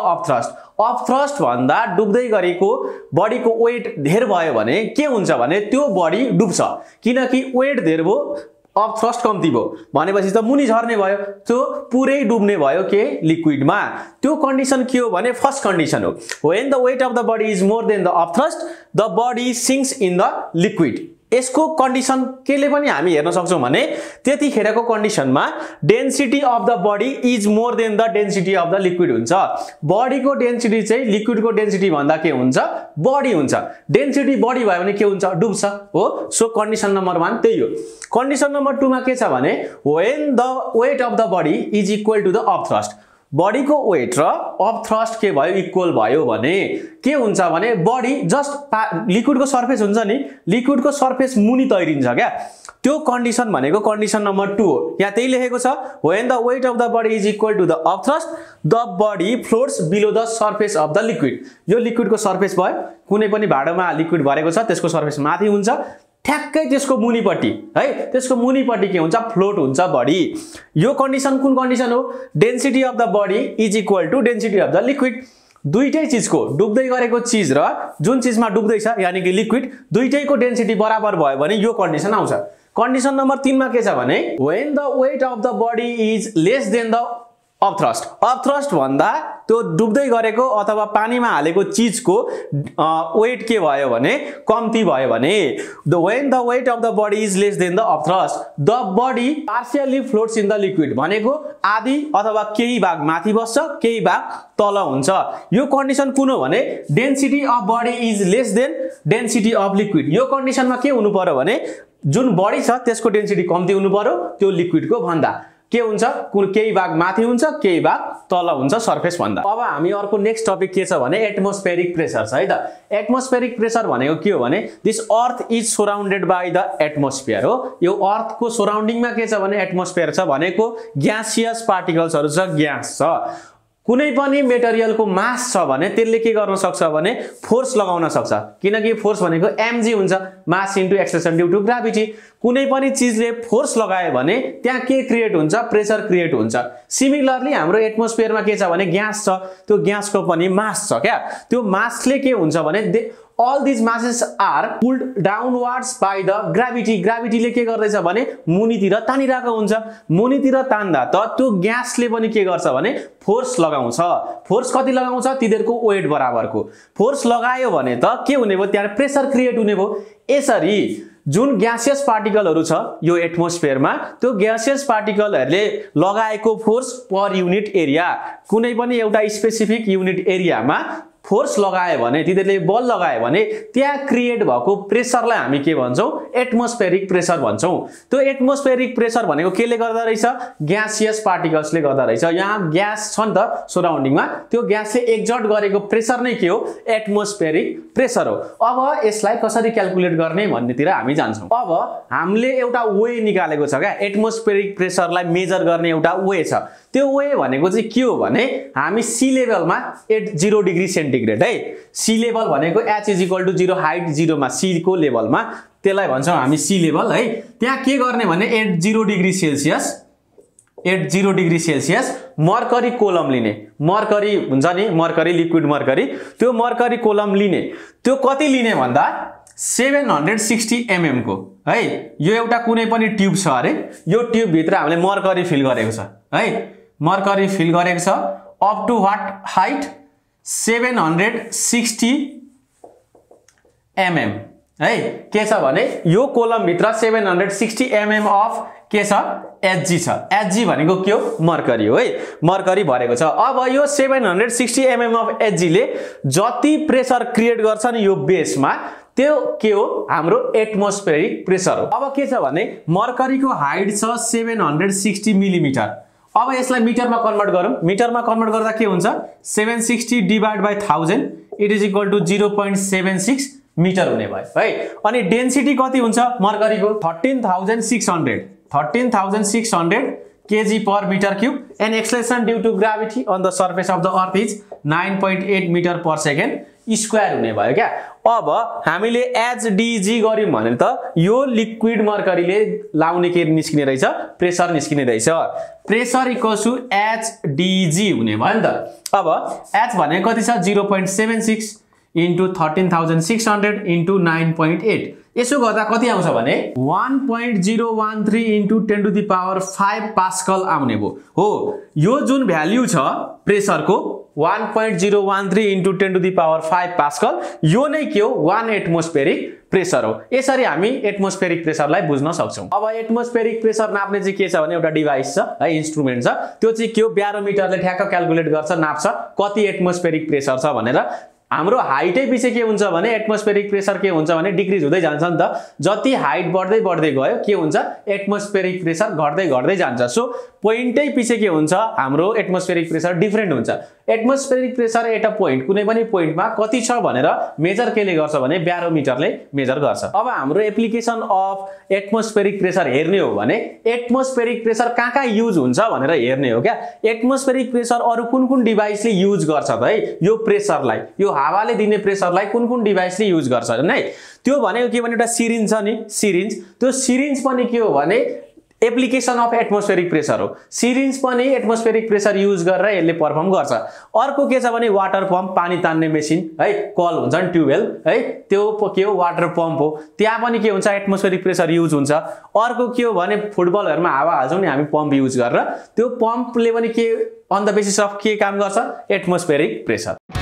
S1: upthrust भन्दा डुब्दै गरेको बडीको वेट धेर भयो भने के हुन्छ भने त्यो बडी डुब्छ किनकि वेट धेर भयो अफ थ्रस्ट कम्ती भयो भनेपछि त मुनि झर्ने भयो त्यो पुरै डुब्ने भयो के लिक्विडमा त्यो कन्डिसन के हो भने फर्स्ट कन्डिसन हो when the weight of the body is more than the upthrust the body sinks in the liquid यसको कन्डिसन केले पनि हामी हेर्न सक्छौं भने त्यतिखेरको कन्डिसनमा density of the body is more than the density of the liquid हुन्छ बडीको डेन्सिटी चाहिँ लिक्विडको डेन्सिटी भन्दा के हुन्छ बडी हुन्छ डेन्सिटी बडी भयो भने के हुन्छ डुब्छ हो सो कन्डिसन नम्बर 1 त्यही हो कन्डिसन नम्बर 2 मा के छ भने when the weight of the body is equal to the upthrust बडीको वेट र अफ थ्रस्ट के भयो इक्वल भयो भने के हुन्छ भने बडी जस्ट लिक्विडको सर्फेस हुन्छ नि लिक्विडको सर्फेस मुनि तैरिन्छ क्या त्यो कन्डिसन भनेको कन्डिसन नम्बर 2 हो यहाँ त्यही लेखेको छ when the weight of the body is equal to the upthrust the body floats below the surface of the liquid यो लिक्विडको सर्फेस भयो कुनै पनि भाँडोमा लिक्विड भरेको छ त्यसको सर्फेस माथि हुन्छ ठ्याक्कै त्यसको मुनिपट्टि है त्यसको मुनिपट्टि के हुन्छ फ्लोट हुन्छ बडी यो कन्डिसन कुन कन्डिसन हो density of the body is equal to density of the liquid दुईटै चीजको डुब्दै गरेको चीज र जुन चीजमा डुब्दैछ यानी कि लिक्विड दुईटैको डेन्सिटी बराबर भयो भने यो कन्डिसन आउँछ कन्डिसन नम्बर 3 मा के छ भने when the weight of the body is less than the upthrust भन्दा त्यो डुब्दै गरेको अथवा पानीमा हालेको चीजको वेट के भयो भने कम्ती भयो भने when the weight of the body is less than the upthrust the body partially floats in the liquid भनेको आधी अथवा केही भाग माथि बस्छ केही भाग तल हुन्छ। यो कन्डिसन कुन हो भने density of body is less than density of liquid. यो कन्डिसनमा के हुनु पर्यो भने जुन बडी छ त्यसको डेन्सिटी कम्ती हुनु पर्यो त्यो लिक्विडको भन्दा। के हुन्छ केही भाग माथि हुन्छ केही भाग तल हुन्छ सरफेस भन्दा। अब हामी अर्को नेक्स्ट टपिक के छ भने एटमोस्फेरिक प्रेशर छ है त। एटमोस्फेरिक प्रेशर भनेको के हो भने this earth is surrounded by the atmosphere हो। यो अर्थको सराउन्डिङमा के छ भने एटमोस्फियर छ भनेको ग्यासियस पार्टिकल्सहरु छ ग्यास छ। कुनै पनि मेटेरियलको मास छ भने त्यसले के गर्न सक्छ भने फोर्स लगाउन सक्छ किनकि फोर्स भनेको mg हुन्छ mass into acceleration due to gravity. कुनै पनि चीजले फोर्स लगायो भने त्यहाँ के क्रिएट हुन्छ प्रेशर क्रिएट हुन्छ। सिमिलरली हाम्रो एटमोस्फियरमा के छ भने ग्यास छ त्यो ग्यासको पनि मास छ क्या। त्यो मासले के हुन्छ भने all these masses are pulled downwards by the gravity। ग्राभिटीले के गर्दैछ भने मुनितिर तानिरहेको हुन्छ। मुनितिर तान्दा त त्यो ग्यासले पनि के गर्छ भने फोर्स लगाउँछ। फोर्स कति लगाउँछ तिनीहरुको वेट बराबरको फोर्स लगायो भने त के हुने भयो त्यहाँ प्रेशर क्रिएट हुने भयो। यसरी जुन ग्यासियस पार्टिकलहरु छ यो एटमोस्फियरमा त्यो ग्यासियस पार्टिकलहरुले लगाएको फोर्स पर युनिट एरिया कुनै पनि एउटा स्पेसिफिक युनिट एरियामा फोर्स लगायो भने तिनीहरुले बल लगायो भने त्यहाँ क्रिएट भएको प्रेशरलाई हामी के भन्छौं एटमोस्फेरिक प्रेशर भन्छौं। त्यो एटमोस्फेरिक प्रेशर भनेको केले गर्दा रहेछ ग्यासियस पार्टिकल्सले गर्दा रहेछ। यहाँ ग्यास छ नि त सराउन्डिङमा त्यो ग्यासले एक्जर्ट गरेको प्रेशर नै के हो एटमोस्फेरिक प्रेशर हो। अब यसलाई कसरी क्याल्कुलेट गर्ने भन्नेतिर हामी जान्छौं। अब हामीले एउटा वे निकालेको छ क्या एटमोस्फेरिक प्रेशरलाई मेजर गर्ने एउटा वे छ। त्यो वे भनेको चाहिँ के हो भने हामी सी लेभलमा एट 0 डिग्री सेन्टिग्रेड है सी लेभल भनेको h is equal to 0 height 0 मा सी को लेभलमा त्यसलाई भन्छौं हामी सी लेभल है। त्यहाँ के गर्ने भने at 0 degree Celsius mercury column लिने। मर्करी हुन्छ नि मर्करी लिक्विड मर्करी त्यो मर्करी कोलम लिने। त्यो कति लिने भन्दा 760 mm को है। यो एउटा कुनै पनि ट्युब छ अरे यो ट्युब भित्र हामीले मर्करी फिल गरेको छ है। मर्करी फिल गरेको छ up to what height 760 mm है। के छ भने यो कोलम भित्र 760 mm अफ के छ Hg छ। Hg भनेको के हो मर्करी हो है मर्करी भरेको छ। अब यो 760 mm अफ Hg ले जति प्रेशर क्रिएट गर्छ नि यो बेसमा त्यो के हो हाम्रो एटमोस्फेरिक प्रेशर हो। अब के छ भने मर्करीको हाइट छ 760 मिलिमिटर। अब यसलाई मिटरमा कन्भर्ट गरौँ। मिटरमा कन्भर्ट गर्दा के हुन्छ 760 divide by 1000 it is equal to 0.76 metre हुने भयो है। अनि डेन्सिटी कति हुन्छ मर्करीको 13600 kg per meter cube and acceleration due to gravity on the surface of the earth is 9.8 meter per second square हुने भयो क्या। अब हामीले HDG गर्यौं भने त यो लिक्विड मर्करीले लाउने के निस्किने रहेछ प्रेशर निस्किने रहेछ। प्रेशर इक्वल्स टु HDG हुने भयो नि त। अब H भनेको कति छ 0.76 into 13600 into 9.8 यसो गर्दा कति आउँछ भने 1.013 into 10 to the power 5 pascal आउने भो हो। यो जुन भ्यालु छ प्रेशरको 1.013 into 10 to the power 5 pascal यो नै के हो 1 एटमोस्फेरिक प्रेशर हो। यसरी हामी एटमोस्फेरिक प्रेशरलाई बुझ्न सक्छौं। अब एटमोस्फेरिक प्रेशर नाप्ने चाहिँ के छ भने एउटा डिभाइस छ है इन्स्ट्रुमेन्ट छ त्यो चाहिँ के हो ब्यारोमिटरले ठ्याक्क क्याल्कुलेट गर्छ नाप्छ कति एटमोस्फेरिक प्रेशर छ भनेर। हाम्रो हाइटै पछि के हुन्छ भने एटमोस्फेरिक प्रेशर के हुन्छ भने डिक्रिज हुँदै जान्छ नि त। जति हाइट बढ्दै बढ्दै गयो के हुन्छ एटमोस्फेरिक प्रेशर घट्दै घट्दै जान्छ। सो पोइन्टै पछि के हुन्छ हाम्रो एटमोस्फेरिक प्रेशर डिफरेन्ट हुन्छ। Atmospheric pressure at a point कुनै पनि पोइन्टमा कति छ भनेर मेजर केले गर्छ भने ब्यारोमिटरले मेजर गर्छ। अब हाम्रो एप्लिकेसन अफ एटमोस्फेरिक प्रेशर हेर्ने हो भने एटमोस्फेरिक प्रेशर कहाँ युज हुन्छ भनेर हेर्ने हो क्या। एटमोस्फेरिक प्रेशर अरु कुन डिभाइसले युज गर्छ त है यो प्रेशरलाई यो हावाले दिने प्रेशरलाई कुन डिभाइसले युज गर्छ है। त्यो भनेको के भने एउटा सिरिन्ज छ नि सिरिन्ज त्यो सिरिन्ज पनि के हो भने एप्लिकेसन अफ एटमोस्फेरिक प्रेसर हो। सिरिन्ज पनि एटमोस्फेरिक प्रेसर युज गरेर यसले परफर्म गर्छ। अर्को के छ भने वाटर पम्प, पानी तान्ने मेसिन है, कल हुन्छ नि ट्युबवेल है, त्यो के हो वाटर पम्प हो, त्यहाँ पनि के हुन्छ एटमोस्फेरिक प्रेसर युज हुन्छ। अर्को के हो भने फुटबलहरुमा हावा हाल्छौं नि हामी पम्प युज गरेर, त्यो पम्पले पनि के अन द बेसिस अफ के काम गर्छ एटमोस्फेरिक प्रेसर।